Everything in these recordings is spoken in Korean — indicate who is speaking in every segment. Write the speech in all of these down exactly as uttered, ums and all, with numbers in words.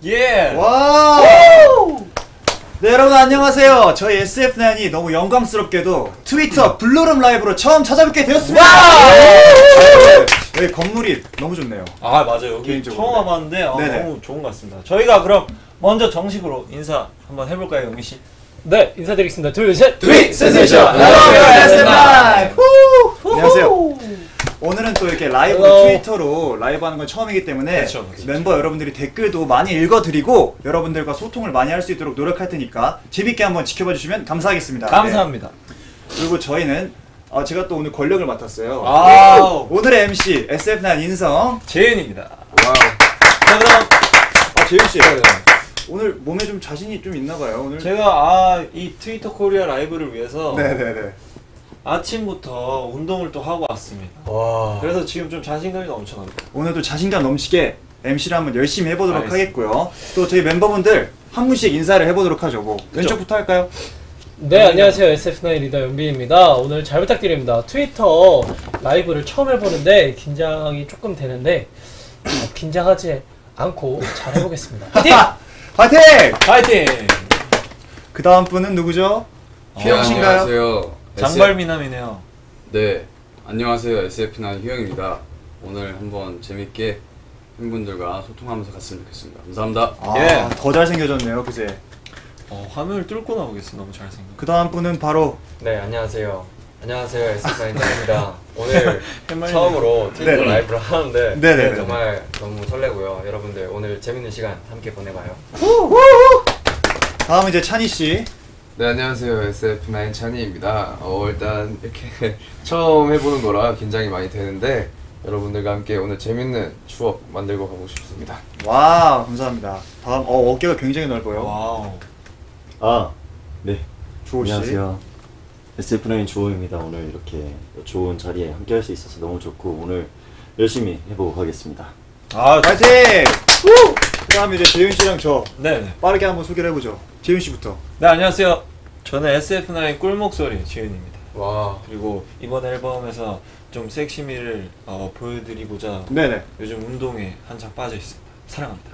Speaker 1: 예!
Speaker 2: 와! 네, 여러분 안녕하세요. 저희 에스에프나인이 너무 영광스럽게도 트위터 블루룸 라이브로 처음 찾아뵙게 되었습니다. 네, 여기 건물이 너무 좋네요.
Speaker 1: 아, 맞아요. 여기
Speaker 2: 개인적으로.
Speaker 1: 처음 와봤는데 아,
Speaker 2: 네네.
Speaker 1: 너무 좋은 것 같습니다. 저희가 그럼 먼저 정식으로 인사 한번 해볼까요, 영미 씨?
Speaker 3: 네, 인사드리겠습니다. 둘, 셋!
Speaker 2: 트윗 센세이션
Speaker 1: 안녕하세요,
Speaker 2: 에스에프나인! 안녕하세요. 오늘은 또 이렇게 라이브로
Speaker 3: Hello.
Speaker 2: 트위터로 라이브 하는 건 처음이기 때문에
Speaker 1: 그쵸, 그쵸.
Speaker 2: 멤버 여러분들이 댓글도 많이 읽어드리고 여러분들과 소통을 많이 할 수 있도록 노력할 테니까 재밌게 한번 지켜봐 주시면 감사하겠습니다.
Speaker 1: 감사합니다.
Speaker 2: 네. 그리고 저희는 어, 제가 또 오늘 권력을 맡았어요.
Speaker 1: 아우.
Speaker 2: 오늘의 엠씨 에스에프나인 인성.
Speaker 1: 재윤입니다.
Speaker 2: 와우.
Speaker 1: 자, 그럼
Speaker 2: 아 재윤씨
Speaker 1: 네.
Speaker 2: 오늘 몸에 좀 자신이 좀 있나봐요. 오늘.
Speaker 1: 제가 아, 이 트위터 코리아 라이브를 위해서
Speaker 2: 네네네.
Speaker 1: 아침부터 운동을 또 하고 왔습니다.
Speaker 3: 와.
Speaker 1: 그래서 지금 좀 자신감이 넘쳐납니다.
Speaker 2: 오늘도 자신감 넘치게 엠씨를 한번 열심히 해보도록
Speaker 1: 알겠습니다.
Speaker 2: 하겠고요. 또 저희 멤버분들 한 분씩 인사를 해보도록 하죠. 뭐 왼쪽부터 할까요?
Speaker 3: 네, 안녕하세요. 에스에프나인 리더 연빈입니다. 오늘 잘 부탁드립니다. 트위터 라이브를 처음 해보는데 긴장이 조금 되는데 어, 긴장하지 않고 잘 해보겠습니다. 파이팅!
Speaker 2: 파이팅!
Speaker 1: 파이팅!
Speaker 2: 그 다음 분은 누구죠? 휘영 씨인가요?
Speaker 4: 안녕하세요.
Speaker 1: 장발미남이네요.
Speaker 4: 네, 안녕하세요. 에스에프나인 휘영입니다. 오늘 한번 재밌게 팬분들과 소통하면서 갔으면 좋겠습니다. 감사합니다.
Speaker 2: 아,
Speaker 1: 예.
Speaker 2: 더 잘생겨졌네요, 그새.
Speaker 1: 어, 화면을 뚫고 나오겠어. 너무 잘생겨.
Speaker 2: 그 다음 분은 바로
Speaker 5: 네, 안녕하세요. 안녕하세요, 에스에프나인입니다. 오늘
Speaker 1: 햇말이네요.
Speaker 5: 처음으로 트위터
Speaker 2: 네네.
Speaker 5: 라이브를 하는데
Speaker 2: 네네네.
Speaker 5: 정말 너무 설레고요. 여러분들 오늘 재밌는 시간 함께 보내봐요.
Speaker 2: 다음은 이제 찬희 씨.
Speaker 4: 네, 안녕하세요. 에스에프나인 찬이입니다. 어, 일단 이렇게 처음 해보는 거라 긴장이 많이 되는데 여러분들과 함께 오늘 재밌는 추억 만들고 가고 싶습니다.
Speaker 2: 와, 감사합니다. 다음 어 어깨가 굉장히 넓어요.
Speaker 1: 와우.
Speaker 6: 아, 네.
Speaker 2: 주호 씨.
Speaker 6: 안녕하세요. 에스에프나인 주호입니다. 오늘 이렇게 좋은 자리에 함께 할 수 있어서 너무 좋고 오늘 열심히 해보고 가겠습니다.
Speaker 1: 아,
Speaker 2: 파이팅! 그 다음에 이제 재윤 씨랑 저
Speaker 1: 네네.
Speaker 2: 빠르게 한번 소개를 해보죠. 재윤 씨부터.
Speaker 1: 네, 안녕하세요. 저는 에스에프나인 꿀목소리 지은입니다.
Speaker 5: 와,
Speaker 1: 그리고 이번 앨범에서 좀 섹시미를 어, 보여드리고자
Speaker 2: 네네.
Speaker 1: 요즘 운동에 한창 빠져 있습니다. 사랑합니다.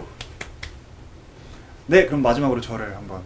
Speaker 2: 네, 그럼 마지막으로 저를 한번.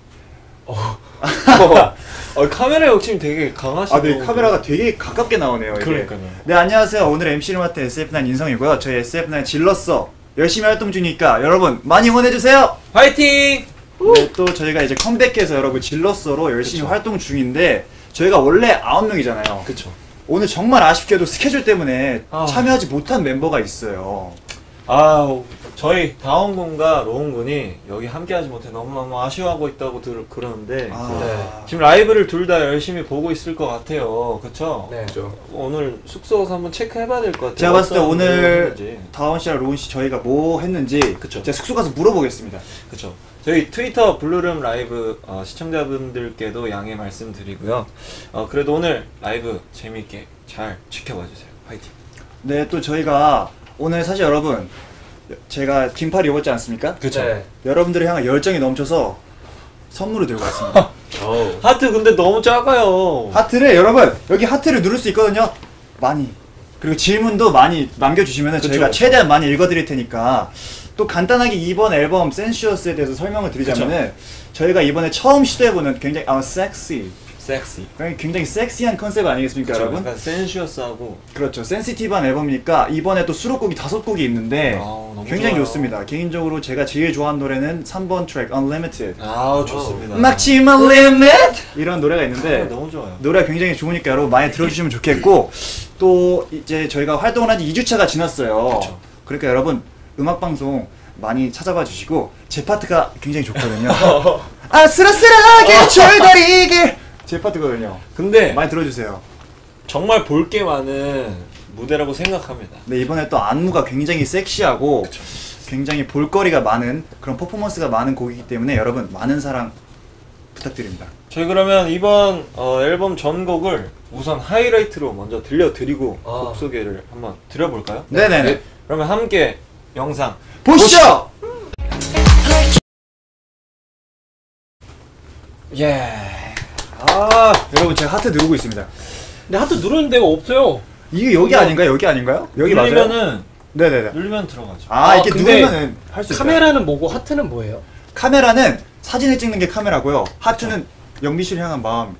Speaker 1: 어, 카메라 욕심 되게 강하시고.
Speaker 2: 아, 네, 카메라가 되게 가깝게 나오네요. 이게.
Speaker 1: 그러니까요.
Speaker 2: 네, 안녕하세요. 오늘 엠씨를 맡은 에스에프나인 인성이고요. 저희 에스에프나인 질렀어 열심히 활동 중이니까 여러분 많이 응원해주세요.
Speaker 1: 화이팅!
Speaker 2: 네, 또 저희가 이제 컴백해서 여러분 질렀어로 열심히
Speaker 1: 그쵸.
Speaker 2: 활동 중인데 저희가 원래 아홉 명이잖아요.
Speaker 1: 그쵸.
Speaker 2: 오늘 정말 아쉽게도 스케줄 때문에
Speaker 1: 아.
Speaker 2: 참여하지 못한 멤버가 있어요.
Speaker 1: 아, 저희 다원군과 로운군이 여기 함께하지 못해 너무너무 아쉬워하고 있다고 들, 그러는데
Speaker 2: 아.
Speaker 5: 네.
Speaker 1: 지금 라이브를 둘 다 열심히 보고 있을 것 같아요. 그쵸?
Speaker 5: 네.
Speaker 4: 그렇죠?
Speaker 1: 오늘 숙소 가서 한번 체크해봐야 될 것 같아요.
Speaker 2: 제가 봤을 때
Speaker 1: 어떤
Speaker 2: 오늘
Speaker 1: 노래를 했는지.
Speaker 2: 다원 씨랑 로운 씨 저희가 뭐 했는지
Speaker 1: 그쵸.
Speaker 2: 제가 숙소 가서 물어보겠습니다.
Speaker 1: 그쵸. 저희 트위터 블루룸 라이브 어, 시청자분들께도 양해 말씀드리고요. 어, 그래도 오늘 라이브 재미있게 잘 지켜봐주세요. 화이팅!
Speaker 2: 네, 또 저희가 오늘 사실 여러분 제가 긴팔 입었지 않습니까?
Speaker 1: 그쵸.
Speaker 5: 네.
Speaker 2: 여러분들을 향한 열정이 넘쳐서 선물을 들고 왔습니다.
Speaker 6: 어우,
Speaker 1: 하트 근데 너무 작아요.
Speaker 2: 하트를 여러분 여기 하트를 누를 수 있거든요. 많이. 그리고 질문도 많이 남겨주시면
Speaker 1: 그쵸,
Speaker 2: 저희가
Speaker 1: 그쵸.
Speaker 2: 최대한 많이 읽어드릴 테니까 또 간단하게 이번 앨범 센슈어스에 대해서 설명을 드리자면은 저희가 이번에 처음 시도해보는 굉장히 아 섹시
Speaker 1: 섹시.
Speaker 2: 굉장히 섹시한 컨셉 아니겠습니까,
Speaker 1: 그쵸.
Speaker 2: 여러분?
Speaker 1: 약간 센슈어스하고.
Speaker 2: 그렇죠. 센시티브한 앨범이니까 이번에 또 수록곡이 다섯 곡이 있는데
Speaker 1: 아, 너무
Speaker 2: 굉장히
Speaker 1: 좋아요.
Speaker 2: 좋습니다. 개인적으로 제가 제일 좋아하는 노래는 삼 번 트랙 Unlimited.
Speaker 1: 아, 좋습니다.
Speaker 2: Maximum Limit 이런 노래가 있는데
Speaker 1: 아, 너무 좋아요.
Speaker 2: 노래가 굉장히 좋으니까 여러분 많이 들어주시면 좋겠고 또 이제 저희가 활동을 한 지 이 주차가 지났어요.
Speaker 1: 그쵸.
Speaker 2: 그러니까 여러분 음악방송 많이 찾아봐 주시고 제 파트가 굉장히 좋거든요. 아슬아슬하게 졸다리길 제 파트거든요.
Speaker 1: 근데
Speaker 2: 많이 들어주세요.
Speaker 1: 정말 볼 게 많은 무대라고 생각합니다.
Speaker 2: 네, 이번에 또 안무가 굉장히 섹시하고 굉장히 볼거리가 많은 그런 퍼포먼스가 많은 곡이기 때문에 여러분 많은 사랑 부탁드립니다.
Speaker 1: 저희 그러면 이번 어, 앨범 전곡을 우선 하이라이트로 먼저 들려드리고
Speaker 5: 아.
Speaker 1: 곡 소개를 한번 드려볼까요?
Speaker 2: 네네네.
Speaker 1: 네. 그러면 함께 영상
Speaker 2: 보시죠!
Speaker 1: 예.
Speaker 2: 아, 여러분 제가 하트 누르고 있습니다.
Speaker 3: 근데 하트 누르는 데가 없어요.
Speaker 2: 이게 여기
Speaker 1: 이거-
Speaker 2: 아닌가요? 여기 아닌가요? 여기 맞아요?
Speaker 1: 누르면은
Speaker 2: 네네네.
Speaker 1: 누르면 들어가죠.
Speaker 2: 아,
Speaker 3: 아,
Speaker 2: 이렇게
Speaker 3: 근데
Speaker 2: 누르면은 할 수 있어요.
Speaker 3: 카메라는 뭐고 하트는 뭐예요?
Speaker 2: 카메라는 사진을 찍는 게 카메라고요. 하트는 영미 씨를 향한 마음.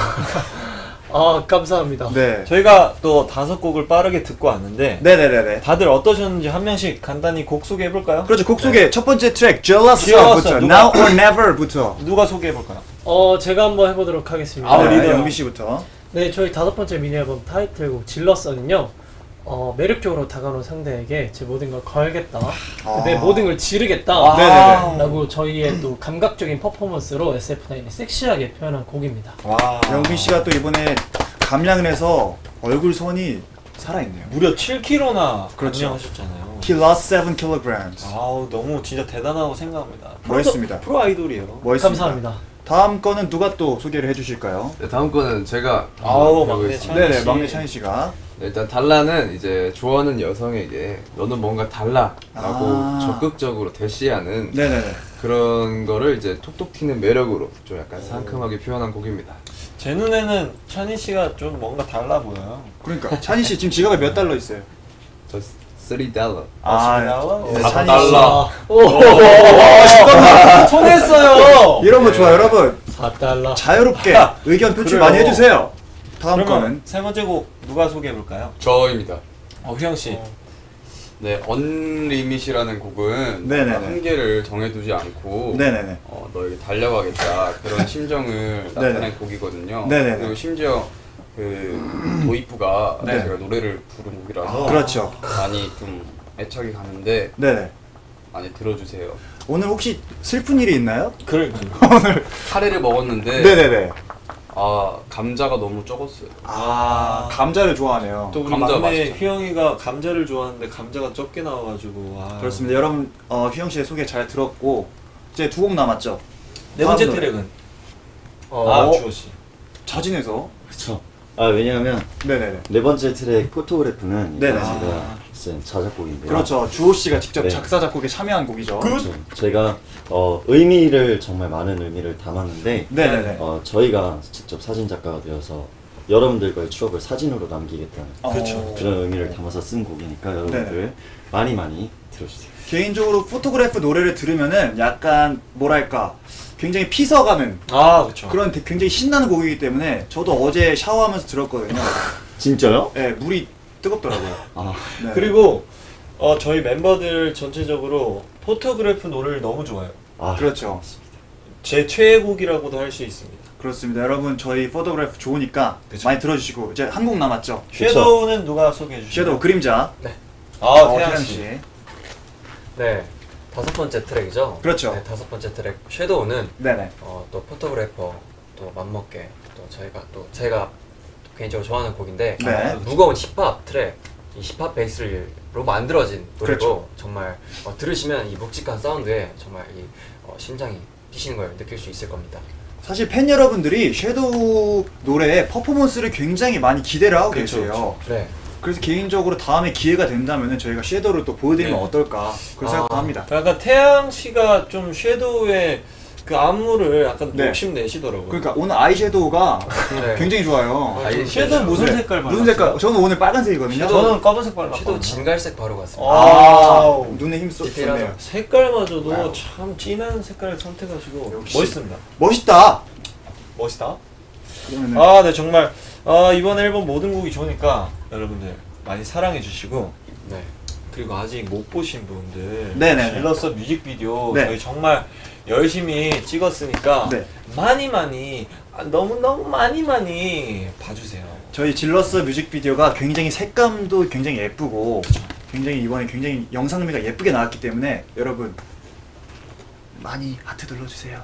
Speaker 3: 아 감사합니다.
Speaker 2: 네.
Speaker 1: 저희가 또 다섯 곡을 빠르게 듣고 왔는데
Speaker 2: 네네네네.
Speaker 1: 다들 어떠셨는지 한 명씩 간단히 곡 소개해 볼까요?
Speaker 2: 그렇죠. 곡 소개 첫 번째 트랙 Jealous
Speaker 1: Jealous,
Speaker 2: 부터
Speaker 1: 누가-
Speaker 2: Now or Never부터.
Speaker 1: 누가 소개해 볼까요?
Speaker 3: 어 제가 한번 해보도록 하겠습니다.
Speaker 1: 아,
Speaker 2: 네,
Speaker 1: 리더요.
Speaker 2: 영미 씨부터.
Speaker 3: 네, 저희 다섯 번째 미니 앨범 타이틀곡 질러서는요. 어, 매력적으로 다가오는 상대에게 제 모든 걸 걸겠다.
Speaker 2: 아.
Speaker 3: 내 모든 걸 지르겠다.
Speaker 1: 아.
Speaker 2: 네네네.
Speaker 3: 라고 저희의 또 감각적인 퍼포먼스로 에스에프나인이 섹시하게 표현한 곡입니다.
Speaker 1: 와.
Speaker 2: 영미 씨가 또 이번에 감량을 해서 얼굴 선이 살아있네요.
Speaker 1: 무려 칠 킬로그램나
Speaker 2: 그렇죠.
Speaker 1: 감량하셨잖아요.
Speaker 2: He lost seven kilograms.
Speaker 1: 아우 너무 진짜 대단하다고 생각합니다.
Speaker 2: 멋있습니다.
Speaker 1: 프로, 프로 아이돌이에요.
Speaker 2: 멋있습니다.
Speaker 3: 감사합니다.
Speaker 2: 다음 거는 누가 또 소개를 해주실까요?
Speaker 4: 네, 다음 거는 제가
Speaker 1: 아우,
Speaker 4: 한번
Speaker 1: 막내
Speaker 4: 해보겠습니다.
Speaker 1: 찬이
Speaker 2: 네네,
Speaker 1: 씨.
Speaker 2: 막내 찬희 씨가.
Speaker 4: 네, 일단 달라는 이제 좋아하는 여성에게 너는 뭔가 달라라고
Speaker 2: 아.
Speaker 4: 적극적으로 대시하는
Speaker 2: 네네네.
Speaker 4: 그런 거를 이제 톡톡 튀는 매력으로 좀 약간 상큼하게 표현한 곡입니다.
Speaker 1: 제 눈에는 찬희 씨가 좀 뭔가 달라 보여요.
Speaker 2: 그러니까 찬희 씨 지금 지갑에 몇 달러 있어요?
Speaker 4: 저 쓰리 달러.
Speaker 1: 아,
Speaker 2: 네,
Speaker 1: 사
Speaker 2: 찬희
Speaker 1: 달러.
Speaker 2: 씨.
Speaker 1: 손했어요.
Speaker 2: 이런 거 좋아요, 여러분.
Speaker 3: 사 달러.
Speaker 2: 자유롭게 의견 표출
Speaker 1: 그래요.
Speaker 2: 많이 해주세요. 다음
Speaker 1: 그러면
Speaker 2: 거는
Speaker 1: 세 번째 곡 누가 소개해 볼까요?
Speaker 7: 저입니다.
Speaker 1: 어, 휘영 씨.
Speaker 7: 네, 언리밋이라는 곡은
Speaker 2: 네네네.
Speaker 7: 한계를 정해두지 않고
Speaker 2: 네네네.
Speaker 7: 어, 너에게 달려가겠다 그런 심정을 나타낸
Speaker 2: 네네.
Speaker 7: 곡이거든요.
Speaker 2: 네네네.
Speaker 7: 그리고 심지어 그 도이프가
Speaker 2: 네.
Speaker 7: 제가 노래를 부른 곡이라서
Speaker 2: 그렇죠.
Speaker 7: 많이 좀 애착이 가는데
Speaker 2: 네네.
Speaker 7: 많이 들어주세요.
Speaker 2: 오늘 혹시 슬픈 일이 있나요?
Speaker 1: 그러니까요.
Speaker 7: 카레를 먹었는데
Speaker 2: 네네네.
Speaker 7: 아 감자가 너무 적었어요.
Speaker 2: 아, 감자를 좋아하네요.
Speaker 1: 또 우리
Speaker 7: 감자
Speaker 1: 막내
Speaker 7: 맛있죠.
Speaker 1: 휘영이가 감자를 좋아하는데 감자가 적게 나와가지고 와.
Speaker 2: 그렇습니다. 여러분, 어, 휘영 씨의 소개 잘 들었고, 이제 두 곡 남았죠?
Speaker 1: 네 번째
Speaker 2: 다음 노래.
Speaker 1: 트랙은
Speaker 3: 어,
Speaker 1: 아 주호 씨.
Speaker 2: 자진해서.
Speaker 6: 그렇죠. 아 왜냐하면
Speaker 2: 네네네.
Speaker 6: 네 번째 트랙 포토그래프는
Speaker 2: 네네.
Speaker 6: 일단 제가 쓴 자작곡인데요.
Speaker 2: 그렇죠. 주호 씨가 직접
Speaker 6: 네.
Speaker 2: 작사, 작곡에 참여한 곡이죠.
Speaker 6: 그렇죠. 제가 어, 의미를 정말 많은 의미를 담았는데
Speaker 2: 네네네.
Speaker 6: 어, 저희가 직접 사진 작가가 되어서 여러분들과의 추억을 사진으로 남기겠다는
Speaker 2: 그렇죠.
Speaker 6: 그런 의미를 담아서 쓴 곡이니까 여러분들
Speaker 2: 네네.
Speaker 6: 많이 많이 들어주세요.
Speaker 2: 개인적으로 포토그래프 노래를 들으면은 약간, 뭐랄까, 굉장히 피서가는
Speaker 1: 아 그렇죠.
Speaker 2: 그런 되- 굉장히 신나는 곡이기 때문에 저도 어제 샤워하면서 들었거든요.
Speaker 6: 진짜요?
Speaker 2: 네, 물이 뜨겁더라고요.
Speaker 6: 아
Speaker 2: 네.
Speaker 1: 그리고 어, 저희 멤버들 전체적으로 포토그래프 노래를 너무 좋아해요.
Speaker 6: 아
Speaker 2: 그렇죠.
Speaker 1: 제 최애곡이라고도 할 수 있습니다.
Speaker 2: 그렇습니다. 여러분, 저희 포토그래프 좋으니까
Speaker 1: 그쵸.
Speaker 2: 많이 들어주시고, 이제 한 곡 남았죠?
Speaker 1: 섀도우는 누가 소개해 주시죠?
Speaker 2: 섀도우 그림자.
Speaker 1: 아
Speaker 2: 어,
Speaker 1: 태양
Speaker 2: 태양
Speaker 1: 씨.
Speaker 2: 씨.
Speaker 5: 네, 다섯 번째 트랙이죠.
Speaker 2: 그렇죠.
Speaker 5: 네, 다섯 번째 트랙 섀도우는
Speaker 2: 네네.
Speaker 5: 어, 또 포토그래퍼 또 맘먹게 또 저희가 또 제가 또 개인적으로 좋아하는 곡인데
Speaker 2: 네.
Speaker 5: 무거운 힙합 트랙, 이 힙합 베이스로 만들어진 노래로
Speaker 2: 그렇죠.
Speaker 5: 정말 어, 들으시면 이 묵직한 사운드에 정말 이 어, 심장이 뛰시는 걸 느낄 수 있을 겁니다.
Speaker 2: 사실 팬 여러분들이 섀도우 노래의 퍼포먼스를 굉장히 많이 기대를 하고
Speaker 1: 그렇죠,
Speaker 2: 계세요.
Speaker 5: 네.
Speaker 2: 그래서 개인적으로 다음에 기회가 된다면 저희가 섀도우를 또 보여드리면
Speaker 1: 네.
Speaker 2: 어떨까 그런
Speaker 5: 아.
Speaker 2: 생각도 합니다.
Speaker 1: 약간 태양 씨가 좀 섀도우의 그 안무를 약간
Speaker 2: 네.
Speaker 1: 욕심 내시더라고요.
Speaker 2: 그러니까 오늘 아이섀도우가
Speaker 5: 네.
Speaker 2: 굉장히 좋아요.
Speaker 5: 아,
Speaker 1: 좀 섀도우 무슨
Speaker 2: 네.
Speaker 1: 색깔 발랐어요?
Speaker 2: 무슨 색깔? 저는 오늘 빨간색이거든요.
Speaker 1: 저는 검은색 발랐거든요.
Speaker 5: 섀도우 진갈색 바르고 왔습니다.
Speaker 2: 아, 눈에 힘 쏟-
Speaker 5: 디테일하죠.
Speaker 2: 쏟네요.
Speaker 1: 색깔마저도
Speaker 2: 와우.
Speaker 1: 참 진한 색깔을 선택하시고
Speaker 2: 역시.
Speaker 1: 멋있습니다.
Speaker 2: 멋있다.
Speaker 1: 멋있다.
Speaker 2: 그러면은
Speaker 1: 아, 네 정말 아, 이번 앨범 모든 곡이 좋으니까 여러분들 많이 사랑해 주시고
Speaker 5: 네.
Speaker 1: 그리고 아직 못 보신 분들
Speaker 2: 네네네.
Speaker 1: 질러서 뮤직비디오
Speaker 2: 네.
Speaker 1: 저희 정말 열심히 찍었으니까
Speaker 2: 네.
Speaker 1: 많이 많이 아, 너무 너무 많이 많이 봐주세요.
Speaker 2: 저희 질러스 뮤직비디오가 굉장히 색감도 굉장히 예쁘고 굉장히 이번에 굉장히 영상미가 예쁘게 나왔기 때문에 여러분 많이 하트 눌러주세요.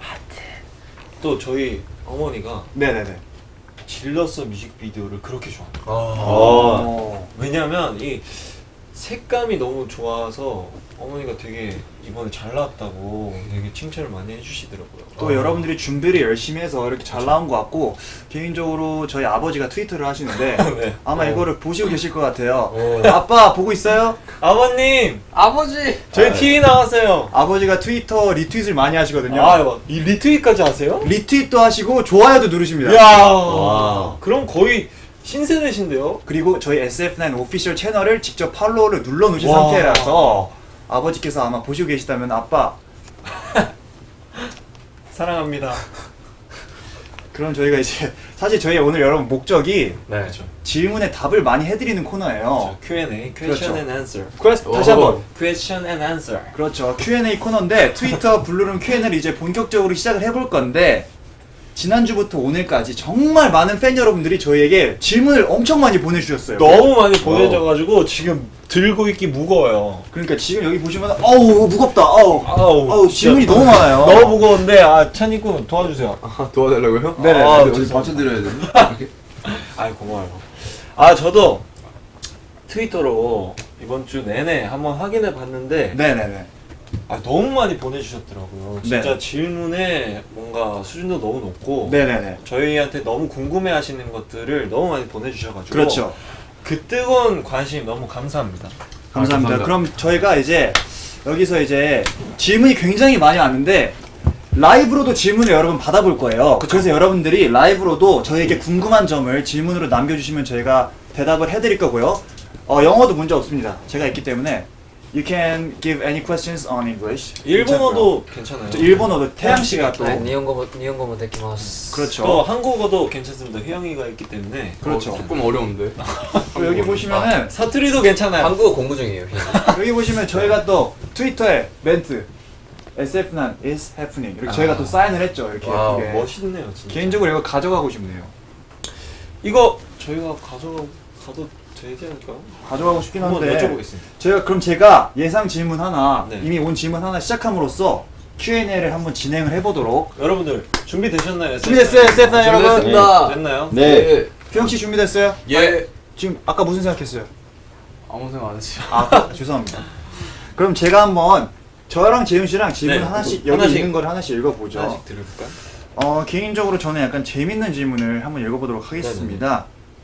Speaker 1: 또 저희 어머니가
Speaker 2: 네네네.
Speaker 1: 질러서 뮤직비디오를 그렇게 좋아합니다.
Speaker 5: 아,
Speaker 6: 어.
Speaker 2: 어.
Speaker 1: 왜냐면 이 색감이 너무 좋아서 어머니가 되게 이번에 잘 나왔다고 되게 칭찬을 많이 해주시더라고요.
Speaker 2: 또 여러분들이 준비를 열심히 해서 이렇게 잘 나온 것 같고 개인적으로 저희 아버지가 트위터를 하시는데
Speaker 1: 네.
Speaker 2: 아마
Speaker 5: 어.
Speaker 2: 이거를 보시고 계실 것 같아요.
Speaker 5: 오.
Speaker 2: 아빠 보고 있어요?
Speaker 1: 아버님
Speaker 7: 아버지!
Speaker 1: 저희 티비 나왔어요.
Speaker 2: 아버지가 트위터 리트윗을 많이 하시거든요.
Speaker 1: 아, 뭐, 이 리트윗까지 하세요?
Speaker 2: 리트윗도 하시고 좋아요도 누르십니다.
Speaker 1: 이야,
Speaker 6: 와.
Speaker 1: 그럼 거의 신세대신데요?
Speaker 2: 그리고 저희 에스에프나인 오피셜 채널을 직접 팔로우를 눌러놓으신
Speaker 1: 와.
Speaker 2: 상태라서 아버지께서 아마 보시고 계시다면 아빠
Speaker 1: 사랑합니다.
Speaker 2: 그럼 저희가 이제 사실 저희 오늘 여러분 목적이
Speaker 5: 네.
Speaker 1: 그렇죠.
Speaker 2: 질문에 답을 많이 해드리는 코너예요.
Speaker 1: 큐 앤 에이,
Speaker 2: 그렇죠.
Speaker 1: Question and Answer.
Speaker 2: 그래서 다시 한번
Speaker 1: Question and Answer.
Speaker 2: 그렇죠. 큐 앤 에이 코너인데 트위터 블루룸 큐 앤 에이를 이제 본격적으로 시작을 해볼 건데 지난주부터 오늘까지 정말 많은 팬 여러분들이 저희에게 질문을 엄청 많이 보내주셨어요.
Speaker 1: 너무 많이 보내져가지고 지금 들고 있기 무거워요.
Speaker 2: 그러니까 지금 여기 보시면 어우 무겁다. 어우
Speaker 1: 아우,
Speaker 2: 어우 질문이 너무 많아요.
Speaker 1: 너무 무거운데 아 찬이군 도와주세요.
Speaker 4: 아, 도와달라고요?
Speaker 2: 네네.
Speaker 4: 아,
Speaker 1: 네,
Speaker 4: 어디
Speaker 1: 죄송합니다.
Speaker 4: 받쳐드려야 되나? 이렇게.
Speaker 1: 아이 고마워요. 아 저도 트위터로 이번 주 내내 한번 확인해 봤는데
Speaker 2: 네네네.
Speaker 1: 아 너무 많이 보내주셨더라고요. 진짜
Speaker 2: 네.
Speaker 1: 질문에 뭔가 수준도 너무 높고
Speaker 2: 네네네.
Speaker 1: 저희한테 너무 궁금해하시는 것들을 너무 많이 보내주셔가지고
Speaker 2: 그렇죠.
Speaker 1: 그 뜨거운 관심 너무 감사합니다.
Speaker 2: 감사합니다.
Speaker 4: 아, 감사합니다.
Speaker 2: 그럼 저희가 이제 여기서 이제 질문이 굉장히 많이 왔는데 라이브로도 질문을 여러분 받아볼 거예요. 그래서 여러분들이 라이브로도 저희에게 궁금한 점을 질문으로 남겨주시면 저희가 대답을 해드릴 거고요. 어, 영어도 문제 없습니다. 제가 있기 때문에 You can give any questions on English.
Speaker 1: 일본어도 괜찮아요.
Speaker 2: 저 일본어도 태양 씨가 또
Speaker 5: 네, 니온고 니온고 데키마스.
Speaker 2: 그렇죠.
Speaker 1: 또 한국어도 괜찮습니다. 혜영이가 있기 때문에
Speaker 2: 그렇죠.
Speaker 4: 어, 조금 어려운데.
Speaker 2: 또 여기 보시면은
Speaker 1: 사투리도 괜찮아요.
Speaker 5: 한국어 공부 중이에요.
Speaker 2: 여기 보시면 저희가 또 트위터에 멘트 에스에프나인 is happening 이렇게 저희가 또 사인을 했죠. 이렇게
Speaker 5: 와우,
Speaker 2: 예쁘게.
Speaker 1: 멋있네요, 진짜.
Speaker 2: 개인적으로 이거 가져가고 싶네요.
Speaker 1: 이거 저희가 가져가 가도 되지 않을까요?
Speaker 2: 가져가고 싶긴
Speaker 1: 한번
Speaker 2: 한데
Speaker 1: 여쭤보겠습니다.
Speaker 2: 제가 그럼 제가 예상 질문 하나
Speaker 1: 네.
Speaker 2: 이미 온 질문 하나 시작함으로써 큐 앤 에이를 한번 진행을 해보도록.
Speaker 1: 여러분들 준비되셨나요?
Speaker 2: 준비됐어요, 에스에프나인 여러분?
Speaker 4: 준비됐습니다.
Speaker 1: 됐나요?
Speaker 6: 네.
Speaker 2: 규영 씨 준비됐어요?
Speaker 4: 예.
Speaker 2: 지금 아까 무슨 생각했어요?
Speaker 7: 아무 생각 안 했어요.
Speaker 2: 아 죄송합니다. 그럼 제가 한번 저랑 재윤 씨랑 질문
Speaker 1: 네.
Speaker 2: 하나씩 여기
Speaker 1: 하나씩.
Speaker 2: 있는 걸 하나씩 읽어보죠.
Speaker 1: 하나씩 들어볼까요?
Speaker 2: 어 개인적으로 저는 약간 재밌는 질문을 한번 읽어보도록 하겠습니다.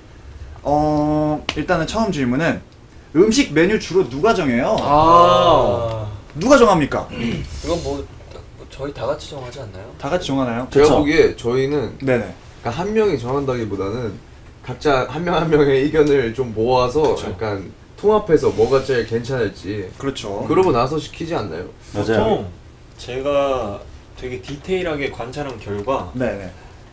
Speaker 2: 어 일단은 처음 질문은 음식 메뉴 주로 누가 정해요?
Speaker 1: 아,
Speaker 2: 누가 정합니까?
Speaker 5: 이건 뭐 저희 다 같이 정하지 않나요?
Speaker 2: 다 같이 정하나요?
Speaker 4: 제가
Speaker 6: 그쵸.
Speaker 4: 보기에 저희는
Speaker 2: 네네.
Speaker 4: 그러니까 한 명이 정한다기보다는 각자 한 명 한 명의 의견을 좀 모아서
Speaker 1: 그쵸.
Speaker 4: 약간 통합해서 뭐가 제일 괜찮을지
Speaker 2: 그렇죠.
Speaker 4: 그러고 나서 시키지 않나요?
Speaker 6: 맞아요.
Speaker 1: 보통 제가 되게 디테일하게 관찰한 결과
Speaker 2: 네네.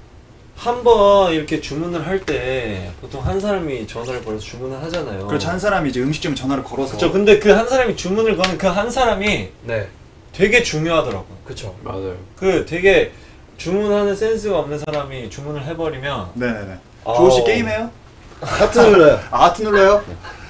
Speaker 1: 한 번 이렇게 주문을 할 때 보통 한 사람이 전화를 걸어서 주문을 하잖아요.
Speaker 2: 그렇죠. 한 사람이 이제 음식점 전화를 걸어서.
Speaker 1: 그렇죠. 근데 그 한 사람이 주문을 거는 그 한 사람이
Speaker 5: 네,
Speaker 1: 되게 중요하더라고요.
Speaker 5: 그쵸.
Speaker 4: 맞아요.
Speaker 1: 그 되게 주문하는 센스가 없는 사람이 주문을 해버리면
Speaker 2: 네네네.
Speaker 1: 아우.
Speaker 2: 조호 씨 게임해요?
Speaker 6: 하트 눌러요.
Speaker 2: 아, 하트 눌러요?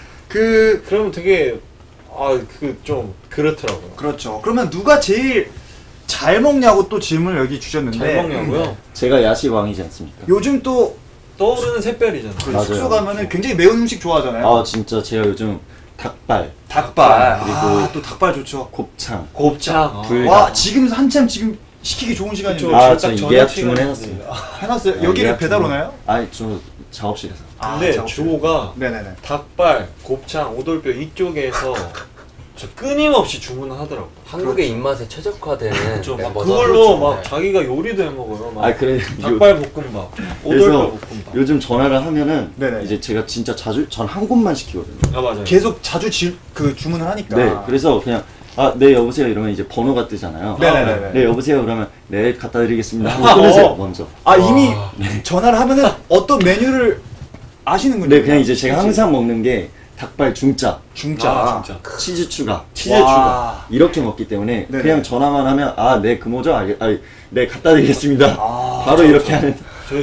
Speaker 2: 그
Speaker 1: 그러면 되게 아 그 좀 그렇더라고요.
Speaker 2: 그렇죠. 그러면 누가 제일 잘 먹냐고 또 질문을 여기 주셨는데.
Speaker 1: 잘 먹냐고요?
Speaker 6: 제가 야식 왕이지 않습니까?
Speaker 2: 요즘 또
Speaker 1: 떠오르는 샛별이잖아요.
Speaker 2: 그
Speaker 6: 맞아요.
Speaker 2: 숙소 가면은 굉장히 매운 음식 좋아하잖아요.
Speaker 6: 아 진짜 제가 요즘 닭발,
Speaker 2: 닭발.
Speaker 6: 그리고
Speaker 2: 아, 또 닭발 좋죠.
Speaker 6: 곱창,
Speaker 1: 곱창.
Speaker 6: 불-
Speaker 2: 와, 지금 한참 지금 시키기 좋은 시간인데.
Speaker 1: 그쵸,
Speaker 6: 아,
Speaker 1: 딱
Speaker 6: 저
Speaker 1: 저녁
Speaker 6: 예약
Speaker 1: 시간에
Speaker 6: 주문해놨습니다.
Speaker 2: 해놨어요?
Speaker 6: 아,
Speaker 2: 여기를
Speaker 6: 예약
Speaker 2: 배달
Speaker 6: 주문.
Speaker 2: 오나요?
Speaker 6: 아니 저 작업실에서.
Speaker 2: 아,
Speaker 1: 근데
Speaker 2: 작업실.
Speaker 1: 주호가
Speaker 2: 네네네.
Speaker 1: 닭발, 곱창, 오돌뼈 이쪽에서 저 끊임없이 주문을 하더라고.
Speaker 5: 한국의 입맛에 최적화된
Speaker 1: 그렇죠. 막
Speaker 5: 멤버죠.
Speaker 1: 그걸로
Speaker 5: 그렇죠.
Speaker 1: 막
Speaker 5: 네.
Speaker 1: 자기가 요리도 해 먹어요. 막
Speaker 6: 아 그래
Speaker 1: 닭발 볶음밥, 오돌뼈
Speaker 6: 그래서
Speaker 1: 볶음밥.
Speaker 6: 요즘 전화를 하면은
Speaker 2: 네네.
Speaker 6: 이제 제가 진짜 자주 전 한 곳만 시키거든요.
Speaker 1: 아 맞아요.
Speaker 2: 계속 자주 질, 그 주문을 하니까.
Speaker 6: 네, 그래서 그냥 아, 네 여보세요 이러면 이제 번호가 뜨잖아요.
Speaker 2: 네네네.
Speaker 6: 네 여보세요 그러면 네 갖다 드리겠습니다 하고 끊으세요 먼저.
Speaker 2: 아, 이미 전화를 하면은 어떤 메뉴를 아시는군요.
Speaker 6: 네 그냥 이제 제가 항상 먹는 게 닭발 중짜,
Speaker 2: 중짜.
Speaker 1: 아, 진짜.
Speaker 6: 치즈 추가,
Speaker 1: 치즈
Speaker 2: 와.
Speaker 1: 추가.
Speaker 6: 이렇게 먹기 때문에
Speaker 2: 네네.
Speaker 6: 그냥 전화만 하면 아 네 그모죠? 아, 아, 네 갖다 드리겠습니다.
Speaker 2: 아,
Speaker 6: 바로 이렇게 하는.
Speaker 1: 저희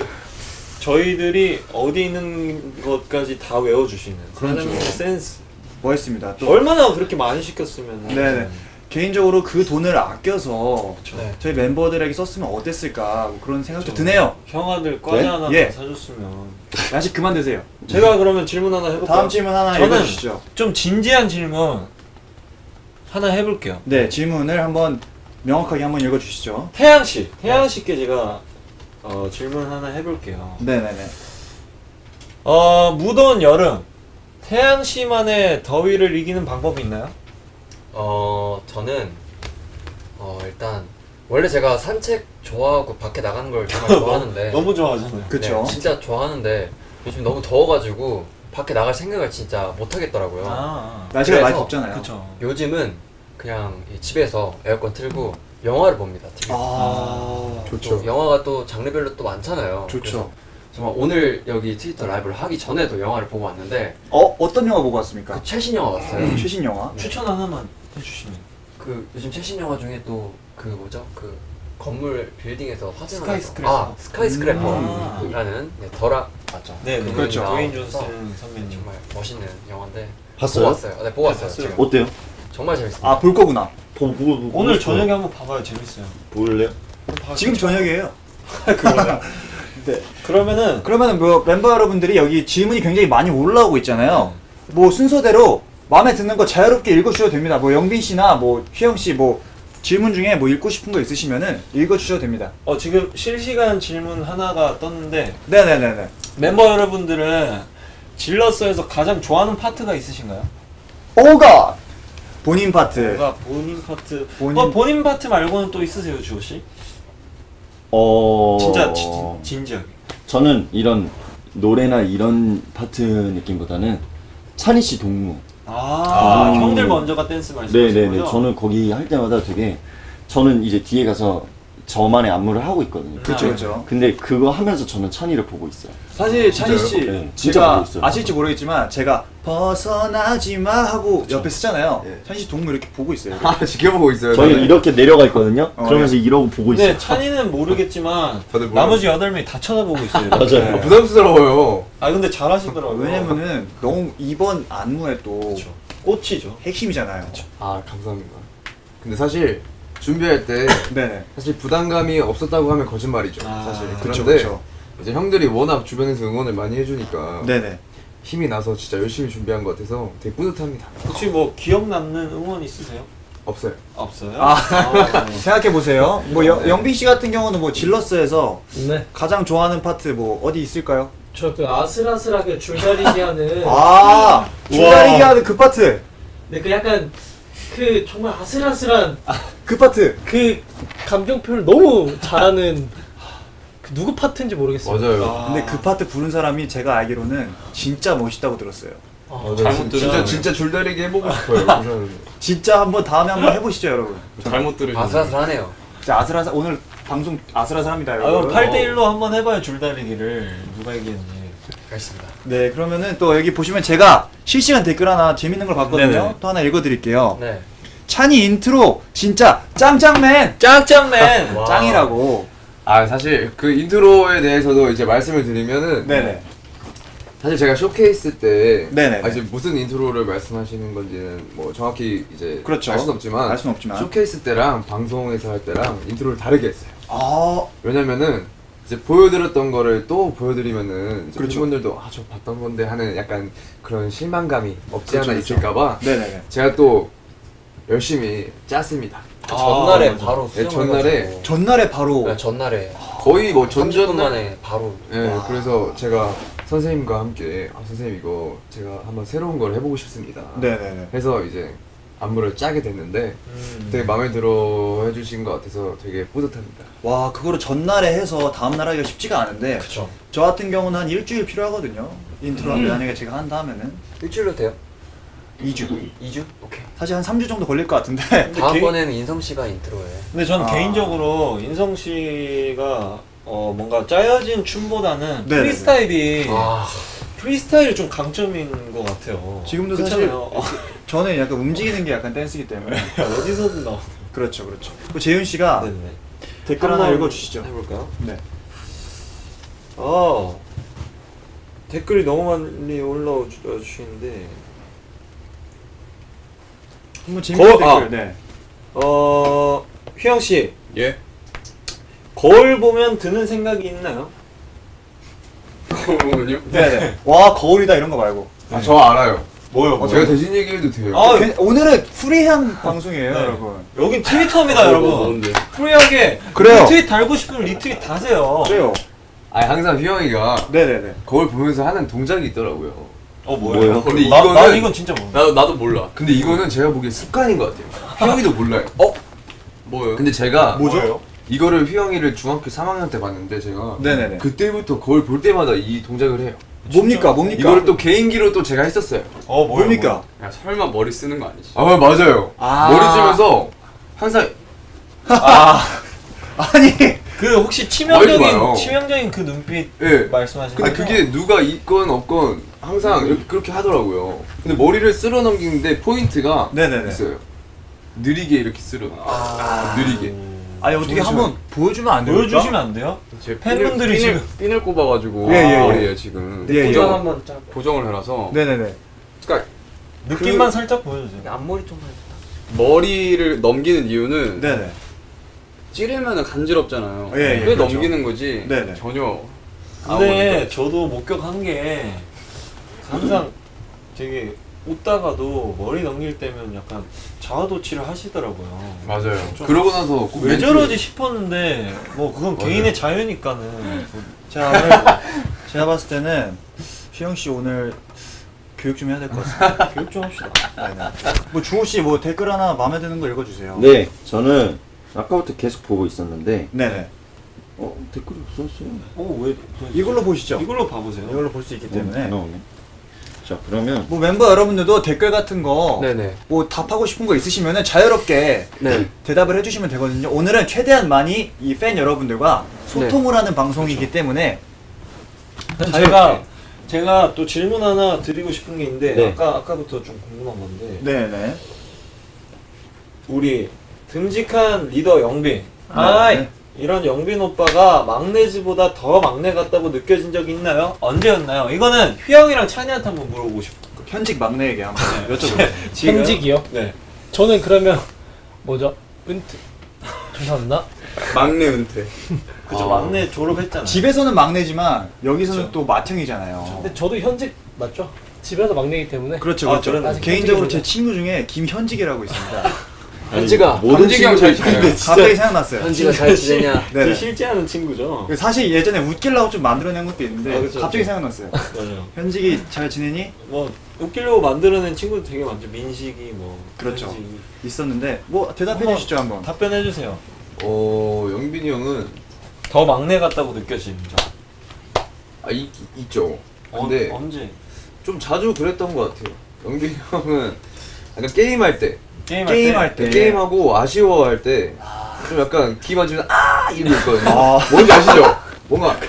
Speaker 1: 저희들이 어디 있는 것까지 다 외워주시는
Speaker 2: 그렇죠.
Speaker 1: 사장님의 센스.
Speaker 2: 멋있습니다. 또
Speaker 1: 얼마나 그렇게 많이 시켰으면.
Speaker 2: 네네. 개인적으로 그 돈을 아껴서
Speaker 5: 네.
Speaker 2: 저희 멤버들에게 썼으면 어땠을까 뭐 그런 생각도
Speaker 1: 그렇죠.
Speaker 2: 드네요.
Speaker 1: 형아들 과자
Speaker 6: 네?
Speaker 1: 하나
Speaker 2: 예.
Speaker 1: 더 사줬으면.
Speaker 2: 야식 그만 드세요.
Speaker 1: 제가 그러면 질문 하나 해볼까요?
Speaker 2: 다음 질문 하나
Speaker 1: 저는
Speaker 2: 읽어주시죠.
Speaker 1: 좀 진지한 질문 하나 해볼게요.
Speaker 2: 네, 질문을 한번 명확하게 한번 읽어주시죠.
Speaker 1: 태양 씨, 태양 씨께 제가 어, 질문 하나 해볼게요.
Speaker 2: 네네네.
Speaker 1: 어, 무더운 여름, 태양 씨만의 더위를 이기는 방법이 있나요?
Speaker 5: 어 저는 어 일단 원래 제가 산책 좋아하고 밖에 나가는 걸 정말 좋아하는데
Speaker 1: 너무 좋아하잖아요.
Speaker 2: 그쵸.
Speaker 5: 네, 진짜 좋아하는데 요즘 너무 더워가지고 밖에 나갈 생각을 진짜 못 하겠더라고요.
Speaker 1: 아,
Speaker 2: 날씨가 많이
Speaker 5: 그래서-
Speaker 2: 덥잖아요.
Speaker 1: 그쵸.
Speaker 5: 요즘은 그냥 이 집에서 에어컨 틀고 영화를 봅니다. 티비에서.
Speaker 2: 아,
Speaker 5: 또 영화가 또 장르별로 또 많잖아요.
Speaker 2: 좋죠.
Speaker 5: 그래서 정말 오늘 여기 트위터 라이브를 하기 전에도 영화를 보고 왔는데
Speaker 2: 어 어떤 영화 보고 왔습니까?
Speaker 5: 그 최신 영화 봤어요.
Speaker 2: 최신 영화?
Speaker 1: 추천 하나만 해주시면.
Speaker 5: 그 요즘 최신 영화 중에 또 그 뭐죠? 그 건물 빌딩에서 화재가
Speaker 1: 스카이스크래퍼.
Speaker 5: 나서 아 스카이스크래퍼라는 네, 더락 맞죠?
Speaker 1: 네,
Speaker 5: 그분이
Speaker 2: 그렇죠.
Speaker 1: 드웨인
Speaker 5: 나와서
Speaker 1: 존슨 선배님.
Speaker 5: 정말 멋있는 영화인데
Speaker 6: 봤어요?
Speaker 5: 보고 왔어요. 네, 보고 왔어요.
Speaker 1: 봤어요.
Speaker 5: 지금
Speaker 6: 어때요?
Speaker 5: 정말 재밌습니다.
Speaker 2: 아 볼 거구나.
Speaker 6: 보고, 보고, 보고
Speaker 1: 오늘
Speaker 6: 싶어요.
Speaker 1: 저녁에 한번 봐봐요. 재밌어요.
Speaker 6: 볼래요?
Speaker 2: 지금 저녁이에요.
Speaker 1: 그러면 네. 그러면은
Speaker 2: 그러면은 뭐 멤버 여러분들이 여기 질문이 굉장히 많이 올라오고 있잖아요. 뭐 순서대로 마음에 드는 거 자유롭게 읽어주셔도 됩니다. 뭐 영빈 씨나 뭐 휘영 씨 뭐 질문 중에 뭐 읽고 싶은 거 있으시면은 읽어주셔도 됩니다.
Speaker 1: 어 지금 실시간 질문 하나가 떴는데
Speaker 2: 네네네네.
Speaker 1: 멤버 여러분들은 질러스에서 가장 좋아하는 파트가 있으신가요?
Speaker 2: 오가 본인 파트.
Speaker 1: 뭔가 본인 파트.
Speaker 2: 본인-
Speaker 1: 어 본인 파트 말고는 또 있으세요, 주호 씨?
Speaker 6: 어...
Speaker 1: 진짜 진, 진지하게.
Speaker 6: 저는 이런 노래나 이런 파트 느낌보다는 찬희 씨 동무.
Speaker 1: 아,
Speaker 6: 음.
Speaker 1: 형들 먼저가 댄스 말씀하시는
Speaker 6: 네네네.
Speaker 1: 거죠?
Speaker 6: 저는 거기 할 때마다 되게 저는 이제 뒤에 가서 저만의 안무를 하고 있거든요.
Speaker 2: 그렇죠
Speaker 1: 아,
Speaker 2: 그렇죠.
Speaker 6: 근데 그거 하면서 저는 찬이를 보고 있어요.
Speaker 2: 사실 찬희 씨
Speaker 6: 네, 진짜
Speaker 2: 제가
Speaker 6: 보고 있어요.
Speaker 2: 아실지 모르겠지만 제가 벗어나지 마 하고 옆에 쓰잖아요.
Speaker 4: 예.
Speaker 2: 찬희 씨 동무 이렇게 보고 있어요.
Speaker 4: 아 지켜보고 있어요.
Speaker 6: 저희
Speaker 4: 다들.
Speaker 6: 이렇게 내려가 있거든요.
Speaker 2: 어,
Speaker 6: 그러면서 이러고 보고 있어요.
Speaker 1: 근데 찬이는 모르겠지만
Speaker 4: 다들 몰라요.
Speaker 1: 나머지 여덟 명이 다 쳐다보고 있어요.
Speaker 6: 맞아요.
Speaker 4: 아, 부담스러워요.
Speaker 1: 아 근데 잘하시더라고요.
Speaker 2: 왜냐면은 너무 이번 안무에 또
Speaker 1: 그쵸. 꽃이죠.
Speaker 2: 핵심이잖아요.
Speaker 4: 아 감사합니다. 근데 사실 준비할 때
Speaker 2: 네네.
Speaker 4: 사실 부담감이 없었다고 하면 거짓말이죠.
Speaker 1: 아,
Speaker 4: 사실
Speaker 2: 그쵸
Speaker 4: 그런데
Speaker 2: 그쵸.
Speaker 4: 이제 형들이 워낙 주변에서 응원을 많이 해주니까
Speaker 2: 네네.
Speaker 4: 힘이 나서 진짜 열심히 준비한 것 같아서 되게 뿌듯합니다.
Speaker 1: 혹시 뭐 기억 남는 응원 있으세요?
Speaker 4: 없어요.
Speaker 1: 없어요?
Speaker 2: 아.
Speaker 1: 아, 네.
Speaker 2: 생각해 보세요. 뭐 여, 영빈 씨 같은 경우는 뭐 질러스에서
Speaker 3: 네.
Speaker 2: 가장 좋아하는 파트 뭐 어디 있을까요?
Speaker 3: 저 그 아슬아슬하게 줄다리기 하는
Speaker 2: 아 줄다리기 하는 그 파트.
Speaker 3: 네, 그 약간 그 정말 아슬아슬한
Speaker 2: 그 파트.
Speaker 3: 그 감정 표현을 너무 잘하는 그 누구 파트인지 모르겠어요.
Speaker 4: 맞아요.
Speaker 1: 아.
Speaker 2: 근데 그 파트 부른 사람이 제가 알기로는 진짜 멋있다고 들었어요.
Speaker 3: 아,
Speaker 4: 맞아요.
Speaker 1: 잘못
Speaker 4: 진짜
Speaker 1: 들으면-
Speaker 4: 진짜 줄다리기 해보고 싶어요. 그래서
Speaker 2: 진짜 한번 다음에 한번 해보시죠 여러분.
Speaker 7: 잘못 들으셨네.
Speaker 5: 아슬아슬하네요.
Speaker 2: 진짜 아슬아슬 오늘 방송 아슬아슬합니다
Speaker 1: 아,
Speaker 2: 여러분.
Speaker 1: 그럼 팔 대 일로 한번 해봐요, 줄다리기를. 누가 이기는지.
Speaker 5: 알겠습니다.
Speaker 2: 네 그러면은 또 여기 보시면 제가 실시간 댓글 하나 재밌는 걸 봤거든요.
Speaker 1: 네네.
Speaker 2: 또 하나 읽어드릴게요.
Speaker 5: 네.
Speaker 2: 찬이 인트로 진짜 짱짱맨
Speaker 1: 짱짱맨!
Speaker 5: 와.
Speaker 2: 짱이라고.
Speaker 4: 아 사실 그 인트로에 대해서도 이제 말씀을 드리면은
Speaker 2: 네네.
Speaker 4: 사실 제가 쇼케이스 때
Speaker 2: 네네네.
Speaker 4: 아, 이제 무슨 인트로를 말씀하시는 건지는 뭐 정확히 이제
Speaker 2: 그렇죠.
Speaker 4: 알 수는 없지만
Speaker 2: 알 수는 없지만.
Speaker 4: 쇼케이스 때랑 방송에서 할 때랑 인트로를 다르게 했어요.
Speaker 2: 아
Speaker 4: 왜냐면은 이제 보여드렸던 거를 또 보여드리면은 이제
Speaker 2: 그렇죠.
Speaker 4: 팬분들도 아 저 봤던 건데 하는 약간 그런 실망감이 없지
Speaker 2: 그렇죠,
Speaker 4: 않아
Speaker 2: 그렇죠.
Speaker 4: 있을까봐
Speaker 2: 네네네.
Speaker 4: 제가 또 열심히 짰습니다.
Speaker 5: 그 전날에
Speaker 1: 맞아.
Speaker 5: 바로
Speaker 4: 네,
Speaker 5: 수정을
Speaker 4: 전날에
Speaker 5: 해가지고.
Speaker 2: 전날에 바로.
Speaker 5: 네, 전날에
Speaker 4: 거의 뭐
Speaker 5: 삼십 분
Speaker 4: 전전날
Speaker 5: 만에 바로
Speaker 4: 네, 그래서 제가 선생님과 함께 아 선생님 이거 제가 한번 새로운 걸 해보고 싶습니다.
Speaker 2: 네네네.
Speaker 4: 해서 이제 안무를 짜게 됐는데
Speaker 1: 음.
Speaker 4: 되게 마음에 들어 해주신 것 같아서 되게 뿌듯합니다.
Speaker 2: 와 그거를 전날에 해서 다음날 하기가 쉽지가 않은데
Speaker 5: 그쵸.
Speaker 2: 저 같은 경우는 한 일주일 필요하거든요. 인트로를 만약에 제가 한다 하면은
Speaker 5: 일주일로 돼요?
Speaker 2: 이 주.
Speaker 5: 이 주? 오케이.
Speaker 2: 사실 한 삼 주 정도 걸릴 것 같은데.
Speaker 1: 근데
Speaker 5: 다음번에는 인성 씨가 인트로에.
Speaker 1: 근데 전
Speaker 2: 아.
Speaker 1: 개인적으로 인성 씨가 어 뭔가 짜여진 춤보다는
Speaker 2: 네네네.
Speaker 1: 프리스타일이
Speaker 5: 아,
Speaker 1: 프리스타일이 좀 강점인 것 같아요.
Speaker 2: 지금도
Speaker 1: 그렇잖아요.
Speaker 2: 사실 저는 약간 움직이는 게 약간 댄스기 때문에.
Speaker 1: 어디서든 나와.
Speaker 2: 그렇죠, 그렇죠. 그 재윤 씨가
Speaker 1: 네네.
Speaker 2: 댓글 하나
Speaker 1: 한번
Speaker 2: 읽어주시죠.
Speaker 1: 해볼까요?
Speaker 2: 네.
Speaker 1: 아 댓글이 너무 많이 올라와 주- 주시는데
Speaker 2: 한번 재밌는
Speaker 1: 거-
Speaker 2: 댓글.
Speaker 1: 아.
Speaker 2: 네.
Speaker 1: 어 휘영 씨
Speaker 7: 예.
Speaker 1: 거울 보면 드는 생각이 있나요?
Speaker 7: 그거는요?
Speaker 2: 네네. 와 거울이다 이런 거 말고.
Speaker 4: 아 저 알아요.
Speaker 1: 뭐요?
Speaker 4: 어, 제가 대신 얘기해도 돼요.
Speaker 1: 아,
Speaker 2: 괜- 오늘은 프리한 방송이에요,
Speaker 1: 네.
Speaker 2: 여러분.
Speaker 1: 여긴 트위터입니다,
Speaker 7: 뭐,
Speaker 1: 여러분.
Speaker 7: 뭔데?
Speaker 1: 프리하게
Speaker 2: 그래요.
Speaker 1: 리트윗 달고 싶으면 리트윗 다세요.
Speaker 2: 그래요.
Speaker 4: 아 항상 휘영이가
Speaker 2: 네네네.
Speaker 4: 거울 보면서 하는 동작이 있더라고요.
Speaker 1: 어
Speaker 6: 뭐예요?
Speaker 4: 근데
Speaker 1: 나,
Speaker 4: 이거는
Speaker 1: 난 이건 진짜 모르.
Speaker 7: 나도 나도 몰라.
Speaker 4: 근데 이거는 제가 보기엔 습관인 것 같아요. 휘영이도 몰라요. 어?
Speaker 7: 뭐요?
Speaker 4: 근데 제가
Speaker 2: 뭐죠?
Speaker 4: 이거를 휘영이를 중학교 삼 학년 때 봤는데 제가
Speaker 2: 네네네.
Speaker 4: 그때부터 거울 볼 때마다 이 동작을 해요.
Speaker 2: 뭡니까 뭡니까?
Speaker 7: 이거를 또 개인기로 또 제가 했었어요.
Speaker 1: 어 뭐야,
Speaker 2: 뭡니까?
Speaker 7: 야 설마 머리 쓰는 거 아니지?
Speaker 4: 아 맞아요.
Speaker 2: 아.
Speaker 7: 머리 쓰면서 항상
Speaker 2: 아니
Speaker 1: 그 혹시
Speaker 7: 머리
Speaker 1: 치명적인
Speaker 7: 좋아요.
Speaker 1: 치명적인 그 눈빛
Speaker 7: 예.
Speaker 1: 말씀하시는
Speaker 7: 근데
Speaker 1: 거죠?
Speaker 7: 그게 누가 있건 없건 항상 이렇게 그렇게 하더라고요. 근데 머리를 쓸어 넘기는데 포인트가
Speaker 2: 네네네.
Speaker 7: 있어요. 느리게 이렇게 쓸어. 아, 느리게.
Speaker 2: 아니 어떻게
Speaker 7: 잠시만요.
Speaker 2: 한번 보여주면 안 됩니까?
Speaker 1: 보여주시면 안 돼요?
Speaker 7: 제
Speaker 1: 팬분들이
Speaker 7: 핀을,
Speaker 1: 지금-
Speaker 7: 핀을 꼽아가지고
Speaker 2: 예, 예, 예.
Speaker 7: 머리에 지금
Speaker 2: 예, 예.
Speaker 5: 고정 한번 짜.
Speaker 7: 고정을 해놔서
Speaker 2: 네네네.
Speaker 7: 그러니까
Speaker 1: 느낌만 살짝 보여주세요.
Speaker 5: 앞머리 좀만.
Speaker 7: 머리를 넘기는 이유는
Speaker 2: 네네.
Speaker 7: 찌르면 간지럽잖아요.
Speaker 2: 예, 예,
Speaker 7: 그래
Speaker 2: 그렇죠.
Speaker 7: 넘기는 거지.
Speaker 2: 네네.
Speaker 7: 전혀.
Speaker 1: 근데 저도 목격한 게 항상 되게 웃다가도 머리 넘길 때면 약간 자아도취를 하시더라고요.
Speaker 7: 맞아요.
Speaker 1: 좀
Speaker 7: 그러고 나서 꼭
Speaker 1: 왜
Speaker 7: 멘트-
Speaker 1: 저러지 싶었는데 뭐 그건
Speaker 7: 맞아요.
Speaker 1: 개인의 자유니까는
Speaker 2: 자 오늘 제가 봤을 때는 휘영 씨 오늘 교육 좀 해야 될 것 같습니다.
Speaker 1: 교육 좀 합시다.
Speaker 2: 네네. 뭐 중호 씨 뭐 댓글 하나 마음에 드는 거 읽어주세요.
Speaker 6: 네, 저는 아까부터 계속 보고 있었는데
Speaker 2: 네네.
Speaker 6: 어 댓글이 없었어요.
Speaker 1: 어왜
Speaker 2: 이걸로 보시죠.
Speaker 1: 이걸로 봐보세요.
Speaker 2: 이걸로 볼 수 있기
Speaker 6: 어,
Speaker 2: 때문에
Speaker 6: 나오네. 자 그러면
Speaker 2: 뭐 멤버 여러분들도 댓글 같은 거
Speaker 5: 네네.
Speaker 2: 뭐 답하고 싶은 거 있으시면은 자유롭게
Speaker 5: 네.
Speaker 2: 대답을 해주시면 되거든요. 오늘은 최대한 많이 이 팬 여러분들과 소통을 하는 방송이기 때문에
Speaker 1: 제가 제가 또 질문 하나 드리고 싶은 게 있는데
Speaker 6: 네.
Speaker 1: 아까 아까부터 좀 궁금한 건데
Speaker 2: 네네.
Speaker 1: 우리 듬직한 리더 영빈
Speaker 3: 아이.
Speaker 2: 네.
Speaker 1: 이런 영빈 오빠가 막내지보다 더 막내 같다고 느껴진 적 있나요? 언제였나요? 이거는 휘영이랑 찬이한테 한번 물어보고 싶어요.
Speaker 2: 현직 막내에게 한번 여쭤보세요.
Speaker 1: 지금?
Speaker 3: 현직이요?
Speaker 1: 네.
Speaker 3: 저는 그러면 뭐죠? 은퇴. 죄송합니다.
Speaker 7: 막내 은퇴.
Speaker 1: 그죠
Speaker 7: 아.
Speaker 1: 막내 졸업했잖아요.
Speaker 2: 집에서는 막내지만 여기서는
Speaker 1: 그쵸.
Speaker 2: 또 맏형이잖아요.
Speaker 3: 근데 저도 현직 맞죠? 집에서 막내이기 때문에.
Speaker 2: 그렇죠,
Speaker 1: 아,
Speaker 2: 그렇죠.
Speaker 1: 그러네.
Speaker 3: 아직
Speaker 2: 개인적으로
Speaker 3: 현직이군요.
Speaker 2: 제 친구 중에 김현직이라고 있습니다.
Speaker 5: 현지가
Speaker 6: 모든
Speaker 7: 현직이 형 잘
Speaker 6: 친구들이
Speaker 7: 지내요.
Speaker 2: 갑자기 생각났어요.
Speaker 5: 현지가 잘 지내냐?
Speaker 1: 제
Speaker 2: 네네.
Speaker 1: 실제 하는 친구죠.
Speaker 2: 사실 예전에 웃기려고 좀 만들어낸 것도 있는데
Speaker 1: 아, 그쵸,
Speaker 2: 갑자기
Speaker 1: 그쵸.
Speaker 2: 생각났어요.
Speaker 1: 맞아요.
Speaker 2: 현직이 잘 지내니?
Speaker 1: 뭐 웃기려고 만들어낸 친구도 되게 많죠. 민식이 뭐
Speaker 2: 그렇죠.
Speaker 1: 현식이.
Speaker 2: 있었는데 뭐 대답해
Speaker 1: 한번
Speaker 2: 주시죠 한번.
Speaker 1: 답변해 주세요.
Speaker 7: 어 영빈이 형은
Speaker 1: 더 막내 같다고 느껴진 적.
Speaker 7: 아 이, 있죠.
Speaker 1: 어,
Speaker 7: 근데
Speaker 1: 언제?
Speaker 7: 좀 자주 그랬던 것 같아요. 영빈이 형은 약간 게임할 때
Speaker 1: 게임할,
Speaker 2: 게임할
Speaker 1: 때.
Speaker 2: 때.
Speaker 7: 게임하고 아쉬워할 때 좀 약간 귀 만지면 아 이러고 있거든요.
Speaker 2: 아.
Speaker 7: 뭔지 아시죠? 뭔가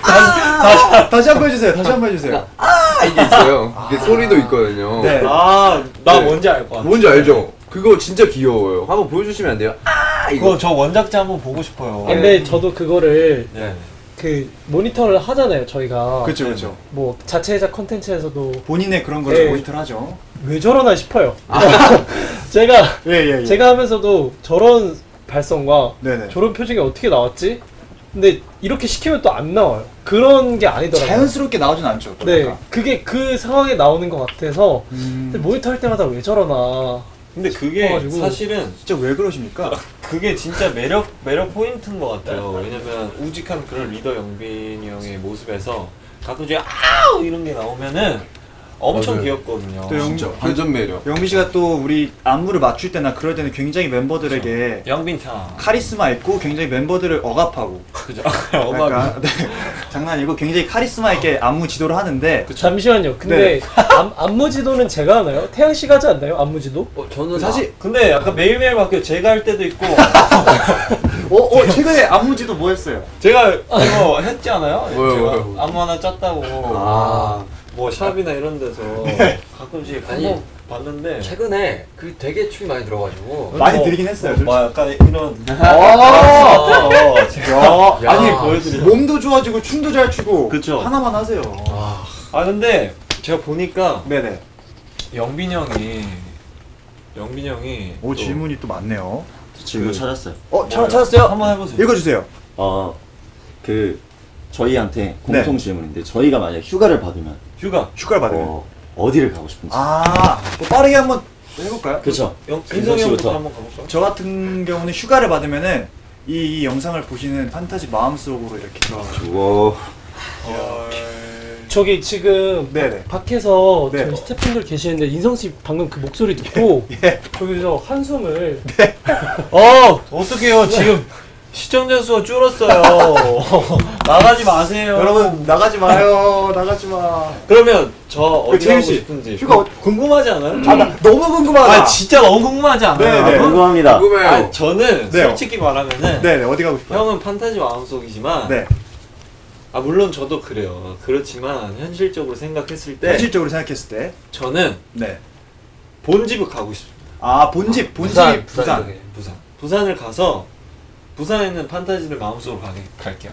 Speaker 2: 다시 다시 한번 해주세요. 다시 한번 해주세요.
Speaker 7: 아 이게 있어요. 이게 소리도 있거든요.
Speaker 2: 네.
Speaker 1: 아, 나
Speaker 7: 네.
Speaker 1: 뭔지 알 것 같아.
Speaker 7: 뭔지 알죠? 그거 진짜 귀여워요. 한번 보여주시면 안 돼요? 아 이거
Speaker 1: 그거 저 원작자 한번 보고 싶어요.
Speaker 3: 근데 저도 그거를
Speaker 1: 네.
Speaker 3: 그 모니터를 하잖아요 저희가.
Speaker 2: 그렇죠, 그렇죠.
Speaker 3: 뭐 자체 제작 콘텐츠에서도
Speaker 2: 본인의 그런 걸
Speaker 3: 네.
Speaker 2: 모니터를 하죠.
Speaker 3: 왜 저러나 싶어요. 제가
Speaker 2: 예예 예.
Speaker 3: 제가 하면서도 저런 발성과
Speaker 2: 네네.
Speaker 3: 저런 표정이 어떻게 나왔지? 근데 이렇게 시키면 또 안 나와요. 그런 게 아니더라고요.
Speaker 2: 자연스럽게 나오진 않죠. 또
Speaker 3: 네,
Speaker 2: 약간.
Speaker 3: 그게 그 상황에 나오는 것 같아서
Speaker 2: 음,
Speaker 3: 근데 모니터 할 때마다 왜 저러나.
Speaker 1: 근데 그게
Speaker 3: 싶어가지고.
Speaker 1: 사실은
Speaker 2: 진짜 왜 그러십니까?
Speaker 1: 그게 진짜 매력 매력 포인트인 것 같아요. 왜냐면 우직한 그런 리더 영빈이 형의 모습에서 가끔씩 아우 이런 게 나오면은 엄청
Speaker 7: 맞아요.
Speaker 1: 귀엽거든요.
Speaker 2: 또 영-
Speaker 7: 진짜 반전 매력.
Speaker 2: 영빈 씨가 또 우리 안무를 맞출 때나 그럴 때는 굉장히 멤버들에게
Speaker 1: 영빈 타.
Speaker 2: 카리스마 있고 굉장히 멤버들을 억압하고
Speaker 1: 그죠?
Speaker 2: 약간
Speaker 1: 어마.
Speaker 2: 네, 장난 아니고 굉장히 카리스마 있게 안무 지도를 하는데
Speaker 3: 잠시만요. 근데 안, 안무지도는 제가 하나요? 태양 씨가 하지 않나요? 안무지도?
Speaker 5: 어, 저는
Speaker 2: 사실
Speaker 1: 근데 약간 매일매일 바뀌어. 제가 할 때도 있고
Speaker 2: 어, 어 최근에 안무 지도 뭐 했어요?
Speaker 1: 제가 이거 했지 않아요?
Speaker 7: 뭐요,
Speaker 1: 제가
Speaker 7: 뭐요?
Speaker 1: 안무 하나 짰다고.
Speaker 7: 아.
Speaker 1: 뭐 샵이나 이런 데서 가끔씩
Speaker 5: 아니,
Speaker 1: 한번 봤는데
Speaker 5: 최근에 그 되게 춤이 많이 들어가지고
Speaker 2: 많이
Speaker 1: 뭐,
Speaker 2: 들긴 했어요.
Speaker 1: 뭐, 뭐 약간 이런
Speaker 2: 아,
Speaker 1: 어, 제가
Speaker 2: 야,
Speaker 5: 야.
Speaker 1: 아니 보여드려.
Speaker 2: 몸도 좋아지고 춤도 잘 추고
Speaker 1: 그쵸.
Speaker 2: 하나만 하세요.
Speaker 1: 아 근데 제가 보니까
Speaker 2: 네네.
Speaker 1: 영빈 형이 영빈 형이
Speaker 2: 오
Speaker 1: 또
Speaker 2: 질문이 또 많네요.
Speaker 6: 질문
Speaker 1: 그-
Speaker 6: 찾았어요.
Speaker 2: 어 찾,
Speaker 1: 뭐요?
Speaker 2: 찾았어요?
Speaker 1: 한번 해보세요.
Speaker 2: 읽어주세요.
Speaker 6: 어, 그 저희한테 공통 질문인데 저희가 만약 휴가를 받으면
Speaker 1: 휴가.
Speaker 2: 휴가를 받으면.
Speaker 6: 어, 어디를 가고 싶은지.
Speaker 2: 아, 뭐 빠르게 한번 해볼까요?
Speaker 6: 그렇죠.
Speaker 1: 영,
Speaker 6: 민성
Speaker 1: 인성이 형부터
Speaker 6: 씨부터.
Speaker 1: 한번 가볼까요?
Speaker 2: 저 같은 경우는 휴가를 받으면은 이, 이 영상을 보시는 판타지 마음속으로 이렇게 들어가죠.
Speaker 6: 우와.
Speaker 3: 저기 지금
Speaker 2: 네네.
Speaker 3: 밖에서
Speaker 2: 네.
Speaker 3: 저희 스태프분들 계시는데 인성 씨 방금 그 목소리 듣고
Speaker 2: 예.
Speaker 3: 저기서 한숨을
Speaker 1: 어 어떡해요 지금 시청자 수가 줄었어요. 나가지 마세요.
Speaker 2: 여러분 나가지 마요. 나가지 마.
Speaker 1: 그러면 저 어디
Speaker 2: 재윤
Speaker 1: 가고
Speaker 2: 씨,
Speaker 1: 싶은지
Speaker 2: 휴가
Speaker 1: 구-
Speaker 2: 어-
Speaker 1: 궁금하지 않아요?
Speaker 2: 아, 나 너무 궁금하다.
Speaker 1: 아 진짜 너무 궁금하지 않아요?
Speaker 2: 네, 네.
Speaker 1: 여러분?
Speaker 6: 궁금합니다.
Speaker 7: 궁금해요.
Speaker 1: 아, 저는
Speaker 2: 네.
Speaker 1: 솔직히 말하면은
Speaker 2: 네네 어디 가고 싶어요?
Speaker 1: 형은 판타지 마음속이지만
Speaker 2: 네.
Speaker 1: 아 물론 저도 그래요. 그렇지만 현실적으로 생각했을 때
Speaker 2: 현실적으로 생각했을 때.
Speaker 1: 저는
Speaker 2: 네.
Speaker 1: 본집을 가고 싶습니다.
Speaker 2: 아 본집 본집
Speaker 5: 부산,
Speaker 2: 부산.
Speaker 5: 부산 쪽에.
Speaker 1: 부산. 부산을 가서 부산에 있는 판타지를 마음속으로 가게, 갈게요.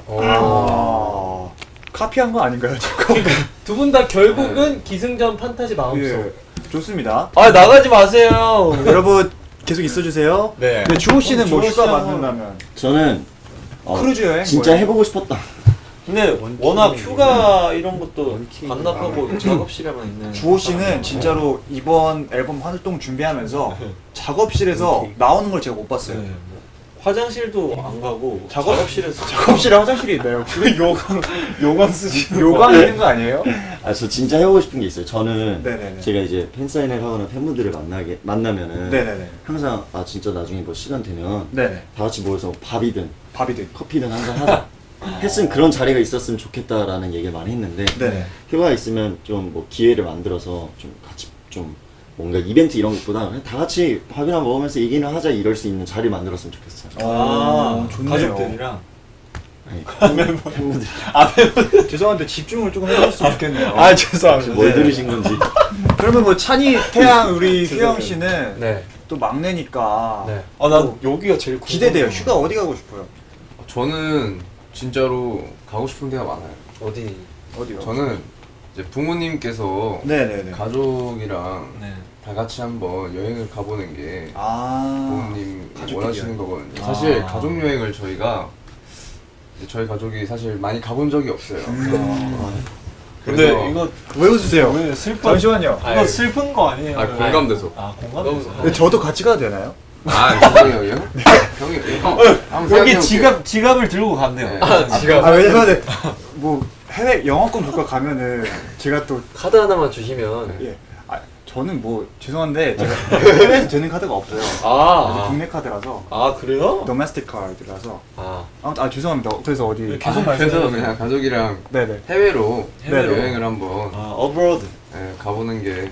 Speaker 2: 아. 카피한 거 아닌가요 지금?
Speaker 3: 두 분 다 결국은 기승전 판타지 마음속.
Speaker 2: 예. 좋습니다.
Speaker 1: 아 나가지 마세요.
Speaker 2: 여러분 계속 있어주세요.
Speaker 1: 네.
Speaker 2: 네, 주호 씨는 뭐
Speaker 1: 주호
Speaker 2: 휴가
Speaker 1: 씨하고-
Speaker 2: 받는다면
Speaker 6: 저는 어,
Speaker 2: 크루즈 여행
Speaker 6: 진짜
Speaker 2: 뭐예요?
Speaker 6: 해보고 싶었다.
Speaker 1: 근데 워낙 휴가 이런 것도 반납하고 작업실에만 있는
Speaker 2: 주호 씨는 진짜로 이번 앨범 활동 준비하면서 작업실에서 나오는 걸 제가 못 봤어요.
Speaker 1: 네, 뭐 화장실도 안 가고
Speaker 2: 작업-
Speaker 1: 작업실에서
Speaker 2: 작업실에 화장실이 있나요?
Speaker 1: 요강 요강 쓰지
Speaker 2: 요강 있는 거 아니에요?
Speaker 6: 아, 저 진짜 해보고 싶은 게 있어요. 저는
Speaker 2: 네네네.
Speaker 6: 제가 이제 팬사인회 하거나 팬분들을 만나게 만나면은
Speaker 2: 네네네.
Speaker 6: 항상 아 진짜 나중에 뭐 시간 되면
Speaker 2: 네네.
Speaker 6: 다 같이 모여서 밥이든
Speaker 2: 밥이든.
Speaker 6: 커피든 한잔 하자. 했으면 그런 자리가 있었으면 좋겠다라는 얘기를 많이 했는데
Speaker 2: 네네.
Speaker 6: 휴가 있으면 좀 뭐 기회를 만들어서 좀 같이 좀 뭔가 이벤트 이런 것보다 그냥 다 같이 밥이나 먹으면서 얘기나 하자 이럴 수 있는 자리 만들었으면 좋겠어요.
Speaker 1: 아
Speaker 2: 좋네요.
Speaker 1: 가족들이랑
Speaker 6: 아니, 팬분들
Speaker 2: 죄송한데 집중을 조금 해주셨으면 좋겠네요.
Speaker 1: 아 죄송합니다.
Speaker 6: 뭘
Speaker 2: 네.
Speaker 6: 들으신 건지.
Speaker 2: 그러면 뭐 찬이, 태양, 우리 휘영 씨는
Speaker 5: 네.
Speaker 2: 또 막내니까
Speaker 5: 네.
Speaker 1: 아난 여기가 제일
Speaker 2: 기대돼요.
Speaker 1: 궁금해요.
Speaker 2: 휴가 어디 가고 싶어요?
Speaker 4: 저는 진짜로 가고 싶은 데가 많아요.
Speaker 5: 어디?
Speaker 2: 어디요?
Speaker 4: 저는 이제 부모님께서
Speaker 2: 네네네.
Speaker 4: 가족이랑
Speaker 1: 네.
Speaker 4: 다 같이 한번 여행을 가보는 게
Speaker 2: 아.
Speaker 4: 부모님
Speaker 2: 가족끼리
Speaker 4: 원하시는
Speaker 2: 여행.
Speaker 4: 거거든요. 사실
Speaker 1: 아.
Speaker 4: 가족 여행을 저희가 이제 저희 가족이 사실 많이 가본 적이 없어요.
Speaker 2: 음.
Speaker 1: 근데
Speaker 4: 그래서
Speaker 1: 이거
Speaker 2: 왜 웃으세요?
Speaker 1: 왜 슬픈
Speaker 2: 잠시만요.
Speaker 1: 이거
Speaker 5: 아이.
Speaker 1: 슬픈 거 아니에요?
Speaker 4: 아, 공감돼서.
Speaker 1: 아 공감돼서.
Speaker 5: 너무-
Speaker 2: 근데 저도 같이 가도 되나요?
Speaker 4: 아, 죄송해요, 형이요? 형이, 형, 한번
Speaker 1: 여기
Speaker 4: 생각해볼게요.
Speaker 1: 지갑 지갑을 들고 간대요.
Speaker 4: 네.
Speaker 5: 아, 지갑.
Speaker 2: 아 왜냐면 뭐 해외 영어권 국가 가면은 제가 또
Speaker 5: 카드 하나만 주시면.
Speaker 2: 예. 아 저는 뭐 죄송한데 제가 해외에서 되는 카드가 없어요.
Speaker 1: 아, 아,
Speaker 2: 국내 카드라서
Speaker 1: 아 그래요?
Speaker 2: 도메스틱 카드라서
Speaker 5: 아,
Speaker 2: 아무튼 아 죄송합니다. 그래서 어디
Speaker 1: 계속
Speaker 4: 아,
Speaker 1: 말씀해
Speaker 4: 그래서
Speaker 1: 주세요.
Speaker 4: 그냥 가족이랑
Speaker 2: 네네.
Speaker 4: 해외로,
Speaker 1: 해외로.
Speaker 4: 여행을 한번
Speaker 1: 아 어브로드.
Speaker 4: 예, 가보는 게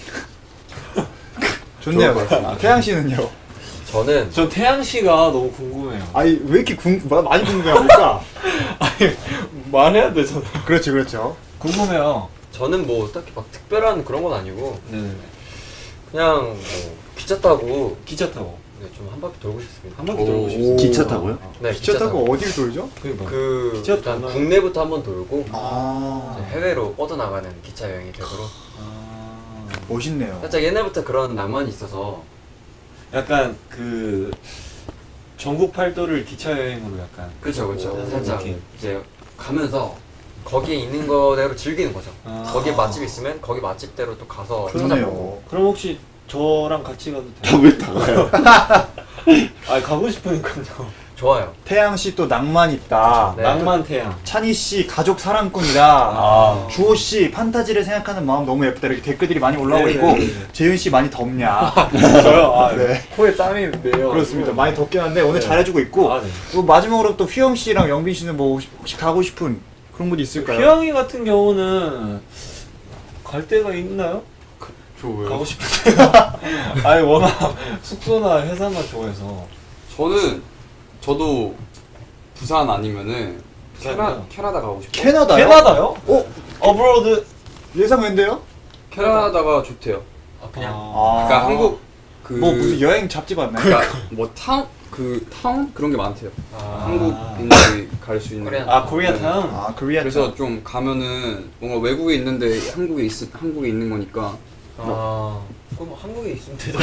Speaker 2: 좋네요.
Speaker 4: 좋을 것 같습니다.
Speaker 2: 아, 태양 씨는요?
Speaker 5: 저는
Speaker 1: 저 태양 씨가 너무 궁금해요.
Speaker 2: 아니 왜 이렇게 궁 많이 궁금해합니까?
Speaker 1: 아니 말해야 되잖아.
Speaker 2: 그렇죠 그렇죠.
Speaker 1: 궁금해요.
Speaker 5: 저는 뭐 딱히 막 특별한 그런 건 아니고
Speaker 1: 네네.
Speaker 5: 그냥 뭐 기차 타고
Speaker 1: 기차 타고
Speaker 5: 네, 좀 한 바퀴 돌고 싶습니다.
Speaker 1: 한 바퀴
Speaker 4: 오.
Speaker 1: 돌고 싶어요.
Speaker 6: 기차 타고요?
Speaker 5: 네,
Speaker 2: 기차 타고 어디를 돌죠?
Speaker 1: 그러니까.
Speaker 5: 그
Speaker 1: 기차
Speaker 5: 일단
Speaker 1: 타면-
Speaker 5: 국내부터 한번 돌고
Speaker 2: 아
Speaker 5: 이제 해외로 뻗어나가는 기차 여행이 되도록
Speaker 1: 아,
Speaker 2: 멋있네요.
Speaker 5: 살짝 옛날부터 그런 낭만이 있어서
Speaker 1: 약간 그 전국 팔도를 기차 여행으로 약간.
Speaker 5: 그렇죠 그렇죠
Speaker 1: 오,
Speaker 5: 살짝
Speaker 1: 느낌.
Speaker 5: 이제 가면서 거기에 있는 거대로 즐기는 거죠.
Speaker 1: 아.
Speaker 5: 거기에 맛집 있으면 거기 맛집대로 또 가서
Speaker 2: 그러네요.
Speaker 5: 찾아보고.
Speaker 1: 그럼 혹시 저랑 같이 가도 돼요?
Speaker 6: 밥을 타가요.
Speaker 1: 아 가고 싶으니까요.
Speaker 5: 좋아요.
Speaker 2: 태양 씨 또 낭만 있다.
Speaker 5: 네.
Speaker 1: 낭만 태양.
Speaker 2: 찬희 씨 가족 사랑꾼이다.
Speaker 1: 아.
Speaker 2: 주호 씨 판타지를 생각하는 마음 너무 예쁘다. 이렇게 댓글들이 많이 올라오고
Speaker 1: 네,
Speaker 2: 있고
Speaker 1: 네, 네.
Speaker 2: 재윤 씨 많이 덥냐.
Speaker 1: 저요? 아,
Speaker 2: 네.
Speaker 1: 코에 땀이 매요.
Speaker 2: 그렇습니다. 많이 덥긴 한데 오늘
Speaker 1: 네.
Speaker 2: 잘해주고 있고
Speaker 1: 아, 네.
Speaker 2: 또 마지막으로 또 휘영 씨랑 영빈 씨는 뭐 혹시, 혹시 가고 싶은 그런 곳 있을까요?
Speaker 1: 휘영이 같은 경우는 갈 데가 있나요?
Speaker 7: 저 왜요?
Speaker 1: 가고 싶은데. 아니 워낙 숙소나 회사나 좋아해서.
Speaker 8: 저는 저도 부산 아니면은 캐나,
Speaker 1: 부산이요?
Speaker 8: 캐나다 가고 싶어요.
Speaker 2: 캐나다요?
Speaker 1: 캐나다요?
Speaker 2: 어?
Speaker 1: 어브로드.
Speaker 2: 예상 웬데요?
Speaker 8: 캐나다가 좋대요.
Speaker 5: 아, 그냥
Speaker 2: 아.
Speaker 8: 그러니까 한국 그
Speaker 2: 뭐 무슨 여행 잡지 봤나요?
Speaker 8: 그러니까 뭐 타운 그 타운 그런 게 많대요.
Speaker 1: 아.
Speaker 8: 한국인들이 갈 수 있는.
Speaker 5: 코리안.
Speaker 1: 아 코리아타운.
Speaker 2: 아 코리아.
Speaker 8: 그래서 좀 가면은 뭔가 외국에 있는데 한국에 있 한국에 있는 거니까
Speaker 5: 아 그럼 한국에 있으면 되죠.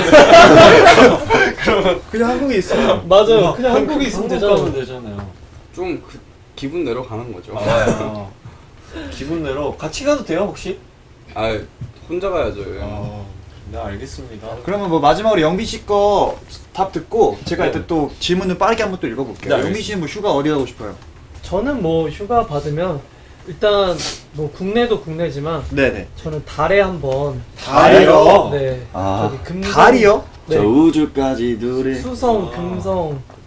Speaker 2: 그냥 한국에 있으면
Speaker 3: 맞아요. 그냥 한국에 있으면
Speaker 1: 한국
Speaker 3: 되잖아요.
Speaker 1: 가면 되잖아요.
Speaker 8: 좀 그 기분 내러 가는 거죠.
Speaker 1: 아, 기분 내로 같이 가도 돼요 혹시?
Speaker 8: 아 혼자 가야죠. 여행.
Speaker 1: 아, 네 알겠습니다.
Speaker 2: 그러면 뭐 마지막으로 영빈 씨 거 답 듣고 제가
Speaker 1: 네.
Speaker 2: 일단 또 질문을 빠르게 한번 또 읽어볼게요.
Speaker 1: 네,
Speaker 2: 영빈 씨는 뭐 휴가 어디 가고 싶어요?
Speaker 3: 저는 뭐 휴가 받으면 일단 뭐 국내도 국내지만
Speaker 2: 네네.
Speaker 3: 저는 달에 한번
Speaker 2: 달이요?
Speaker 3: 네
Speaker 6: 아,
Speaker 3: 저기 금성
Speaker 2: 달이요?
Speaker 3: 네
Speaker 6: 저 우주까지 둘이
Speaker 3: 수성
Speaker 1: 아.
Speaker 3: 금성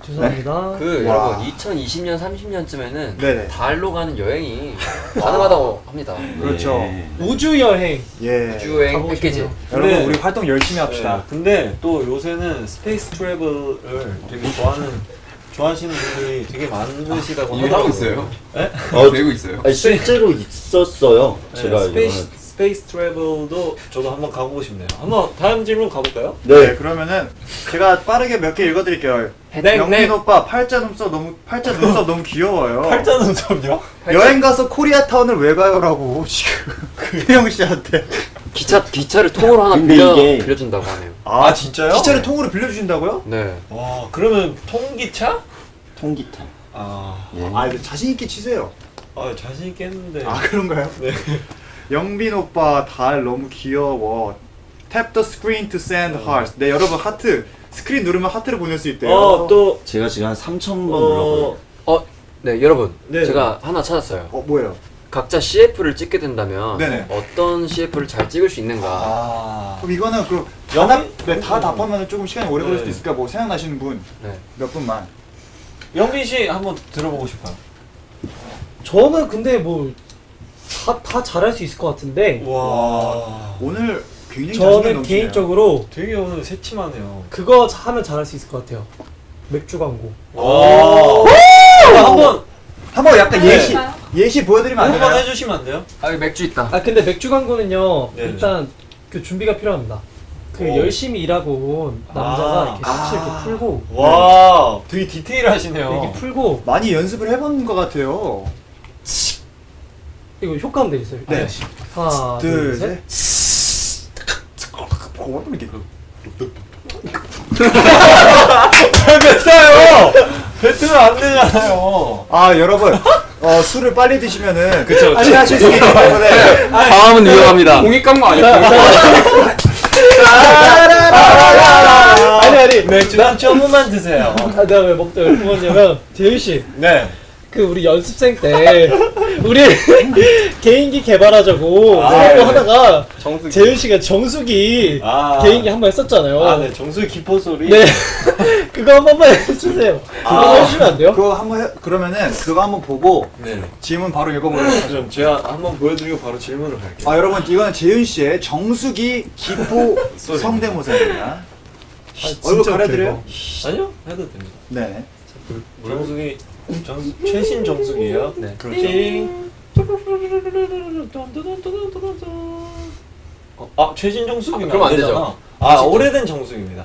Speaker 3: 죄송합니다.
Speaker 5: 그
Speaker 2: 와.
Speaker 5: 여러분 이천이십 년 삼십 년쯤에는
Speaker 2: 네네.
Speaker 5: 달로 가는 여행이 가능하다고 합니다.
Speaker 2: 그렇죠.
Speaker 6: 네.
Speaker 3: 우주 여행.
Speaker 2: 예.
Speaker 5: 우주여행
Speaker 3: 가보고
Speaker 5: 패키지.
Speaker 3: 싶네요.
Speaker 2: 여러분
Speaker 1: 네.
Speaker 2: 우리 활동 열심히 합시다.
Speaker 1: 네, 근데 또 요새는 스페이스 트래블을 되게 좋아하는 좋아하시는 분들이 되게 많으시다고
Speaker 7: 이미 하고 있어요?
Speaker 1: 네?
Speaker 6: 어,
Speaker 7: 되고 있어요?
Speaker 6: 아니, 실제로 있었어요.
Speaker 1: 네,
Speaker 6: 제가
Speaker 1: 스페이스
Speaker 6: 이거는.
Speaker 1: 스페이스 트래블도 저도 한번 가보고 싶네요. 한번 다음 질문 가볼까요?
Speaker 2: 네,
Speaker 6: 네.
Speaker 2: 그러면은 제가 빠르게 몇 개 읽어드릴게요.
Speaker 1: 네,
Speaker 2: 영민
Speaker 1: 네.
Speaker 2: 오빠 팔자 눈썹 너무 팔자 눈썹 너무 귀여워요.
Speaker 1: 팔자 눈썹이요?
Speaker 2: 여행 가서 코리아타운을 왜 가요라고 지금 혜영 씨한테.
Speaker 5: 기차 기차를 통으로 하나
Speaker 6: 근데
Speaker 5: 빌려
Speaker 6: 이게-
Speaker 5: 빌려준다고 하네요.
Speaker 1: 아, 진짜요?
Speaker 2: 기차를 통으로 빌려주신다고요?
Speaker 5: 네.
Speaker 1: 와, 그러면 통기차?
Speaker 6: 통기타.
Speaker 1: 아,
Speaker 6: 예.
Speaker 2: 아, 이거 자신 있게 치세요.
Speaker 1: 아 자신 있게 했는데.
Speaker 2: 아, 그런가요?
Speaker 1: 네.
Speaker 2: 영빈 오빠 달 너무 귀여워. Tap the screen to send hearts. 네, 여러분 하트 스크린 누르면 하트를 보낼 수 있대요.
Speaker 1: 어, 또
Speaker 6: 제가 지금 한 삼천 번
Speaker 1: 어,
Speaker 6: 눌러보고.
Speaker 5: 어, 네 여러분.
Speaker 1: 네.
Speaker 5: 제가 하나 찾았어요.
Speaker 2: 어, 뭐예요?
Speaker 5: 각자 씨에프를 찍게 된다면
Speaker 2: 네네.
Speaker 5: 어떤 씨에프를 잘 찍을 수 있는가?
Speaker 1: 아,
Speaker 2: 그럼 이거는 그럼
Speaker 1: 영빈-
Speaker 2: 다, 답, 네, 다 답하면 조금 시간이 오래 걸릴
Speaker 1: 네.
Speaker 2: 수도 있으니까 뭐 생각나시는 분 몇
Speaker 5: 네.
Speaker 2: 분만.
Speaker 1: 영빈 씨 한번 들어보고 싶어요.
Speaker 3: 저는 근데 뭐 다 다 잘할 수 있을 것 같은데
Speaker 1: 와,
Speaker 2: 오늘 굉장히 자신감
Speaker 3: 저는
Speaker 2: 넘치네요.
Speaker 3: 개인적으로
Speaker 1: 되게 오늘 새침하네요.
Speaker 3: 그거 하면 잘할 수 있을 것 같아요. 맥주 광고.
Speaker 1: 와, 한번
Speaker 2: 한번 약간
Speaker 1: 네.
Speaker 2: 예시 예시 보여드리면 안
Speaker 1: 한번
Speaker 2: 되나요?
Speaker 1: 해주시면 안 돼요?
Speaker 5: 아 여기 맥주 있다.
Speaker 3: 아 근데 맥주 광고는요
Speaker 1: 네.
Speaker 3: 일단 그 준비가 필요합니다. 그
Speaker 1: 오.
Speaker 3: 열심히 일하고 온 남자가
Speaker 1: 아.
Speaker 3: 이렇게 셔츠
Speaker 2: 아.
Speaker 3: 이렇게 풀고
Speaker 1: 와, 되게 디테일하시네요.
Speaker 3: 이렇게 풀고
Speaker 2: 많이 연습을 해본 것 같아요.
Speaker 3: 이거 효과음 내주세요.
Speaker 2: 네.
Speaker 3: 하나
Speaker 2: 둘,
Speaker 3: 둘 셋.
Speaker 2: 셋. 어, 이렇게.
Speaker 1: 뱉어요. 뱉으면 안 되잖아요.
Speaker 2: 아, 여러분, 어, 술을 빨리 드시면은
Speaker 1: 그쵸, 그쵸.
Speaker 2: 취하실 수 있기 때문에
Speaker 5: 다음은 위험합니다.
Speaker 8: 공익 광고 아니야?
Speaker 3: 아니 아니.
Speaker 1: 맥주는 조금만 드세요.
Speaker 3: 아, 내가 왜 먹다 왜 먹었냐면 재윤 씨.
Speaker 1: 네.
Speaker 3: 그 우리 연습생 때 우리 개인기 개발하자고
Speaker 1: 아,
Speaker 3: 하고
Speaker 1: 네.
Speaker 3: 하다가
Speaker 8: 정수기.
Speaker 3: 재윤 씨가 정수기
Speaker 1: 아.
Speaker 3: 개인기 한 번 했었잖아요.
Speaker 1: 아, 네. 정수의 기포 소리.
Speaker 3: 네. 그거 한 번만 해주세요. 그거
Speaker 1: 아.
Speaker 3: 한번 해주시면 안 돼요?
Speaker 2: 그거 한번 해, 그러면은 그거 한번 보고
Speaker 1: 네.
Speaker 2: 질문 바로 읽어보도록 하죠.
Speaker 1: 좀 제가 한번 보여드리고 바로 질문을 갈게요.
Speaker 2: 아, 여러분, 이거는 재윤 씨의 정수기 기포
Speaker 1: 소리.
Speaker 2: 성대모사입니다. 얼굴
Speaker 3: 진짜
Speaker 2: 가려드려요?
Speaker 1: 아니요, 해도 됩니다.
Speaker 2: 네.
Speaker 1: 정수기, 정 최신 정수기예요.
Speaker 5: 네.
Speaker 1: 그렇지. 어, 아, 최신 정수기는
Speaker 5: 아, 그럼 안 되죠.
Speaker 1: 되잖아. 아,
Speaker 5: 진짜.
Speaker 1: 오래된 정수기입니다.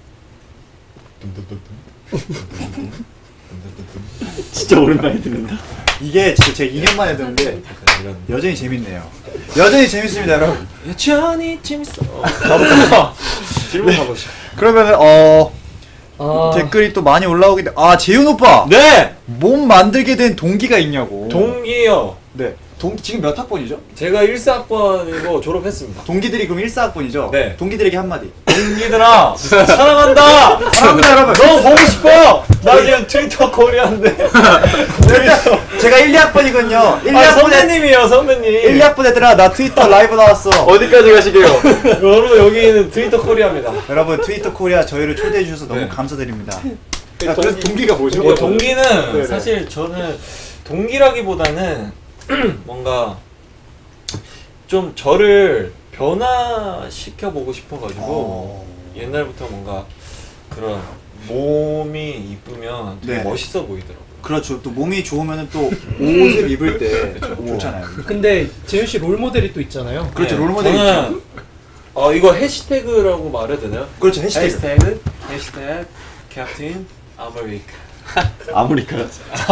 Speaker 6: 진짜 오랜만에 듣는다.
Speaker 2: 이게 진짜 제가 이 년 만에 듣는데
Speaker 1: 약간 이런.
Speaker 2: 여전히 재밌네요. 여전히 재밌습니다, 여러분.
Speaker 1: 여전히 재밌어. 어, 가볼까? 질문 가보시죠.
Speaker 2: 그러면은, 어,
Speaker 3: 아,
Speaker 2: 댓글이 또 많이 올라오기 때문에. 아, 재윤 오빠!
Speaker 1: 네!
Speaker 2: 몸 만들게 된 동기가 있냐고.
Speaker 1: 동기요.
Speaker 2: 네. 동, 지금 몇 학번이죠?
Speaker 1: 제가 일 사 학번이고 졸업했습니다.
Speaker 2: 동기들이 그럼 일 사 학번이죠?
Speaker 1: 네.
Speaker 2: 동기들에게 한마디.
Speaker 1: 동기들아, 사랑한다!
Speaker 2: 사랑합니다, 여러분.
Speaker 1: 너무 보고 싶어! 나 지금 트위터 코리아인데.
Speaker 2: 일단 제가 일, 이 학번이거든요. 일, 이
Speaker 1: 아,
Speaker 2: 학번 애,
Speaker 1: 선배님이에요, 선배님.
Speaker 2: 일, 이 학번 애들아, 나 트위터 라이브 나왔어.
Speaker 5: 어디까지 가시게요?
Speaker 1: 여러분, 여기는 트위터 코리아입니다.
Speaker 2: 여러분, 트위터 코리아 저희를 초대해 주셔서 너무
Speaker 1: 네.
Speaker 2: 감사드립니다. 야, 그래서 동기가 뭐죠?
Speaker 1: 뭐 동기는
Speaker 2: 네네.
Speaker 1: 사실 저는 동기라기보다는 뭔가 좀 저를 변화시켜 보고 싶어가지고
Speaker 2: 어.
Speaker 1: 옛날부터 뭔가 그런 몸이 이쁘면 되게
Speaker 2: 네.
Speaker 1: 멋있어 보이더라고요.
Speaker 2: 그렇죠. 또 몸이 좋으면 또 옷을 입을 때 좋잖아요.
Speaker 3: 근데 재윤 씨 롤 모델이 또 있잖아요.
Speaker 2: 그렇죠.
Speaker 1: 네,
Speaker 2: 롤모델 있죠.
Speaker 1: 저는 어 이거 해시태그라고 말해도 되나요?
Speaker 2: 그렇죠. 해시태그.
Speaker 1: 해시태그 해시태그 캡틴 아메리카.
Speaker 6: 아메리카.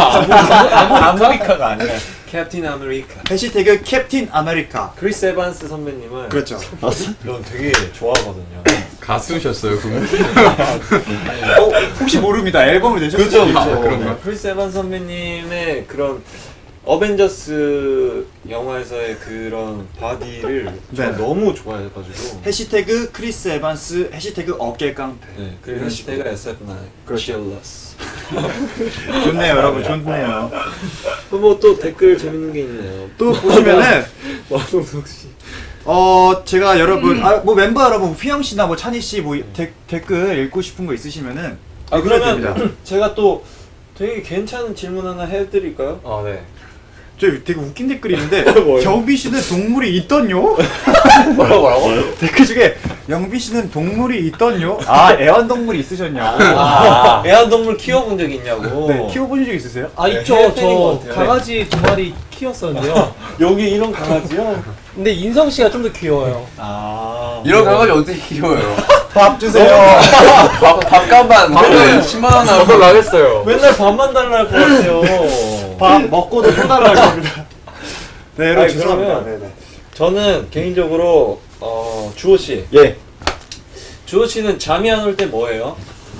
Speaker 1: 아메리카가 아니라 캡틴 아메리카.
Speaker 2: 해시태그 캡틴 아메리카.
Speaker 1: 크리스 에반스 선배님을
Speaker 2: 그렇죠.
Speaker 1: 전 되게 좋아하거든요.
Speaker 7: 가수셨어요, 그러면?
Speaker 2: 어, 혹시 모릅니다. 앨범을 내셨을 수도 있죠.
Speaker 7: 아, 그런가?
Speaker 1: 크리스 에반스 선배님의 그런 어벤져스 영화에서의 그런 바디를 저
Speaker 2: 네.
Speaker 1: 너무 좋아해가지고.
Speaker 2: 해시태그 크리스 에반스, 해시태그 어깨 깡패.
Speaker 1: 네, 그리고 해시태그 에스에프 나인
Speaker 2: 그렇죠.
Speaker 1: Cheerless.
Speaker 2: 좋네요, 여러분. 좋네요.
Speaker 1: 뭐 또 댓글 재밌는 게 있네요.
Speaker 2: 또 보시면은
Speaker 1: 마동석 씨.
Speaker 2: 어 제가 여러분 아 뭐 멤버 여러분 휘영 씨나 뭐 찬희 씨뭐 댓글 읽고 싶은 거 있으시면은
Speaker 1: 아 그러면
Speaker 2: 됩니다.
Speaker 1: 제가 또 되게 괜찮은 질문 하나 해드릴까요?
Speaker 5: 아 네.
Speaker 2: 저 되게 웃긴 댓글이 있는데
Speaker 1: 뭐예요?
Speaker 2: 영빈 씨는 동물이 있던요?
Speaker 5: 뭐라고 뭐라고?
Speaker 2: 댓글 중에 영빈 씨는 동물이 있던요? 아 애완동물이 있으셨냐고.
Speaker 1: 아, 애완동물 키워본 적 있냐고.
Speaker 2: 네, 키워보신 적 있으세요?
Speaker 3: 아 있죠.
Speaker 1: 해외 팬인 것
Speaker 3: 저
Speaker 1: 같아요.
Speaker 3: 강아지 두 마리 키웠었는데요.
Speaker 1: 여기 이런 강아지요?
Speaker 3: 근데 인성 씨가 좀 더 귀여워요.
Speaker 1: 아
Speaker 7: 이런 강아지 어떻게 키워요?
Speaker 2: 밥 주세요.
Speaker 7: 밥, 밥값만 밥값 십만 원 나오고
Speaker 5: 그걸 나겠어요.
Speaker 1: 맨날 밥만 달라 할 것 같아요.
Speaker 2: 밥 먹고도 또 달라고 합니다. 네, 여러분
Speaker 1: 아니,
Speaker 2: 죄송합니다.
Speaker 1: 그러면-
Speaker 2: 네네.
Speaker 1: 저는 개인적으로 어, 주호 씨,
Speaker 6: 예.
Speaker 1: 주호 씨는 잠이 안 올 때 뭐예요?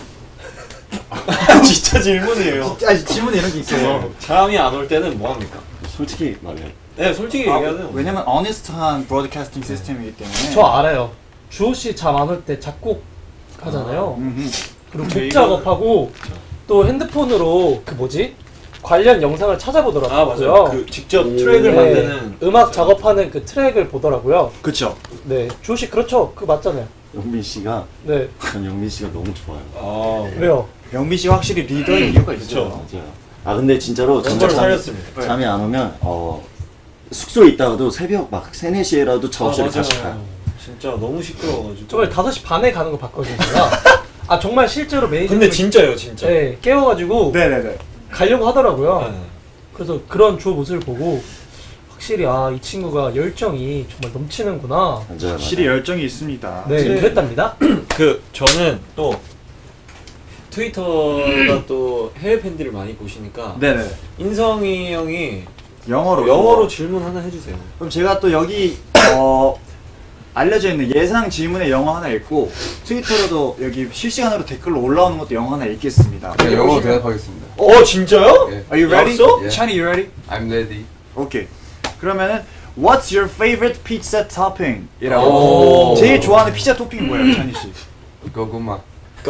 Speaker 1: 진짜 질문이에요.
Speaker 2: 아, 질문에 이런 게 있어요.
Speaker 1: 잠이 안 올 때는 뭐 합니까?
Speaker 6: 솔직히 말해요.
Speaker 1: 네, 솔직히
Speaker 2: 아,
Speaker 1: 얘기하세요.
Speaker 2: 왜냐면 어니스트한 브로드캐스팅 시스템이기 때문에.
Speaker 3: 저 알아요. 주호 씨 잠 안 올 때 작곡 하잖아요.
Speaker 2: 음흠.
Speaker 3: 그리고
Speaker 2: 네,
Speaker 3: 곡
Speaker 2: 이거-
Speaker 3: 작업하고 또 핸드폰으로 그 뭐지? 관련 영상을 찾아보더라고요.
Speaker 1: 아 맞아요. 그 직접 트랙을
Speaker 3: 네,
Speaker 1: 만드는
Speaker 3: 음악 작업하는 그 트랙을 보더라고요.
Speaker 2: 그쵸.
Speaker 3: 네, 주호 씨 그렇죠? 그거 맞잖아요.
Speaker 6: 영민 씨가
Speaker 3: 네,
Speaker 6: 전 영민 씨가 너무 좋아요.
Speaker 1: 아,
Speaker 3: 왜요?
Speaker 2: 영빈 씨가 확실히 리더의 이유가 있죠.
Speaker 6: 맞아요. 아 근데 진짜로 진짜
Speaker 1: 멤버를
Speaker 6: 잠,
Speaker 1: 살렸습니다.
Speaker 6: 잠이 안 오면 어 숙소에 있다가도 새벽 막 세네 시에라도 작업실에 다시 가요.
Speaker 1: 진짜 너무 시끄러워가지고.
Speaker 3: 정말 다섯 시 반에 가는 거 봤거든요, 제가. 아, 정말 실제로 매니저.
Speaker 1: 근데 진짜요, 진짜.
Speaker 3: 네, 깨워가지고
Speaker 2: 네네네.
Speaker 3: 가려고 하더라고요.
Speaker 1: 네.
Speaker 3: 그래서 그런 주호 모습을 보고 확실히 아, 이 친구가 열정이 정말 넘치는구나.
Speaker 6: 맞아요.
Speaker 2: 확실히
Speaker 6: 맞아요.
Speaker 2: 열정이 있습니다.
Speaker 3: 네,
Speaker 1: 네.
Speaker 3: 그랬답니다.
Speaker 1: 그 저는 또 트위터가 또 해외 팬들을 많이 보시니까
Speaker 2: 네네.
Speaker 1: 인성이 형이
Speaker 2: 영어로.
Speaker 1: 영어로 질문 하나 해주세요.
Speaker 2: 그럼 제가 또 여기 어 알려져 있는 예상 질문에 영어 하나 읽고 트위터로도 여기 실시간으로 댓글로 올라오는 것도 영어 하나 읽겠습니다.
Speaker 7: 그냥 영어로 대답하겠습니다.
Speaker 1: 어 진짜요?
Speaker 7: 예.
Speaker 2: Are you ready?
Speaker 1: 약속?
Speaker 7: 예.
Speaker 2: Chani, you ready?
Speaker 7: I'm ready.
Speaker 2: 오케이. 그러면은 What's your favorite pizza topping?
Speaker 1: 오.
Speaker 2: 이라고. 제일 좋아하는 피자 토핑이 뭐예요, 찬이 씨?
Speaker 7: 고구마.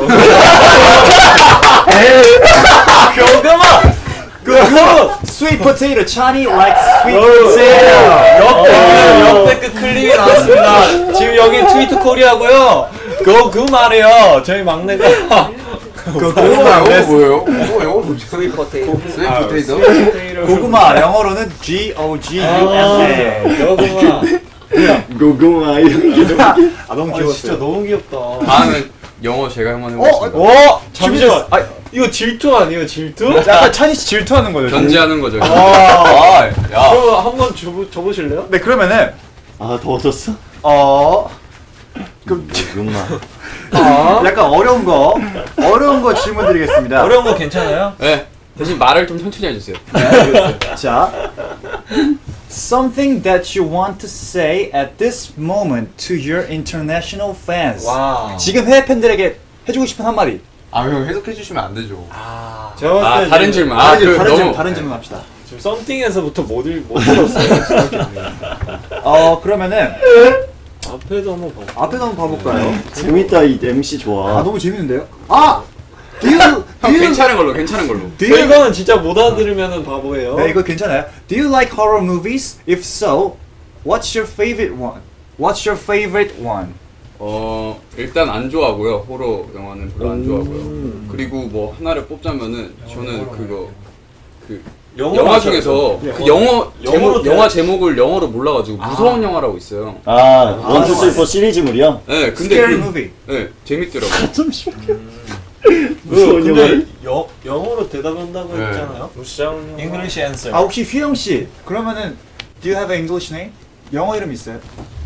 Speaker 1: 경감아.
Speaker 2: 그거 sweet potato. 찬이 likes sweet
Speaker 1: 오.
Speaker 2: potato.
Speaker 1: 역대급 역대급 클립이 나왔습니다. 지금 여기 트위터 코리아고요. 그거 그 말이에요. 저희 막내가
Speaker 7: 고구마 영어 뭐예요? 어 영어 뭐죠?
Speaker 5: 스윗 포테이토.
Speaker 7: 스윗 포테이토?
Speaker 2: 고구마 영어로는 G O G U M A.
Speaker 1: 경감아.
Speaker 6: 고구마 이런 게 너무
Speaker 2: 아 너무
Speaker 1: 아
Speaker 2: 귀여웠어요.
Speaker 1: 진짜 너무 귀엽다.
Speaker 7: 다음은 영어 제가 한번
Speaker 2: 어?
Speaker 7: 해보겠습니다.
Speaker 1: 어 잠시만.
Speaker 2: 준비됐어. 아,
Speaker 1: 이거 질투 아니에요 질투?
Speaker 2: 약간 찬이 씨 질투하는 거죠. 지금?
Speaker 8: 견제하는 거죠.
Speaker 2: 아,
Speaker 7: 야.
Speaker 1: 그럼 한번 줘보, 줘보실래요?
Speaker 2: 네 그러면은
Speaker 6: 아 더워졌어?
Speaker 2: 어 그럼
Speaker 6: 고구마.
Speaker 1: 아.
Speaker 2: 약간 어려운 거 어려운 거 질문 드리겠습니다.
Speaker 1: 어려운 거 괜찮아요?
Speaker 8: 네. 대신 말을 좀 천천히 해주세요.
Speaker 2: 자, something that you want to say at this moment to your international fans.
Speaker 1: 와.
Speaker 2: 지금 해외 팬들에게 해주고 싶은 한마디.
Speaker 7: 아 형 해석해 주시면 안 되죠.
Speaker 1: 아. 제가 봤을
Speaker 8: 아
Speaker 1: 때
Speaker 8: 다른
Speaker 1: 지금-
Speaker 8: 질문. 아
Speaker 2: 다른
Speaker 8: 그
Speaker 2: 질문, 다른
Speaker 8: 너무
Speaker 2: 질문, 다른 질문 합시다.
Speaker 1: 지금 썸띵에서부터 못, 읽, 못 들었어요.
Speaker 2: 어 그러면은
Speaker 1: 앞에도 한번 봐.
Speaker 2: 앞에서 한번 봐볼까요?
Speaker 6: 재밌다 이 엠씨 좋아.
Speaker 2: 아 너무 재밌는데요? 아, do you,
Speaker 8: 형
Speaker 2: do you,
Speaker 8: 괜찮은 걸로 괜찮은 걸로.
Speaker 2: do
Speaker 1: 저
Speaker 2: you,
Speaker 1: 이거는 진짜 못 알아들으면 바보예요.
Speaker 2: 네 이거 괜찮아요. Do you like horror movies? If so, what's your favorite one? What's your favorite one?
Speaker 8: 어 일단 안 좋아하고요. 호러 영화는 별로 안 좋아하고요. 그리고 뭐 하나를 뽑자면은 저는 그거 그
Speaker 1: 영어로
Speaker 8: 영화
Speaker 1: 하셔야죠.
Speaker 8: 중에서
Speaker 2: 예.
Speaker 8: 그 영어
Speaker 1: 영어로
Speaker 8: 제목
Speaker 1: 대-
Speaker 8: 영화 제목을 영어로 몰라가지고 무서운 영화라고 있어요.
Speaker 6: 아 원투 쓰리 포 시리즈물이요?
Speaker 8: 네, 근데
Speaker 2: Scary
Speaker 8: 그,
Speaker 2: movie.
Speaker 8: 네 재밌더라고요.
Speaker 6: 좀 싫어.
Speaker 1: 그,
Speaker 6: 무서운
Speaker 1: 근데
Speaker 6: 영화를?
Speaker 1: 여, 영어로 대답한다고
Speaker 7: 네.
Speaker 1: 했잖아요. English answer.
Speaker 2: 아 혹시 휘영 씨 그러면은 do you have an English name? 영어 이름 있어요?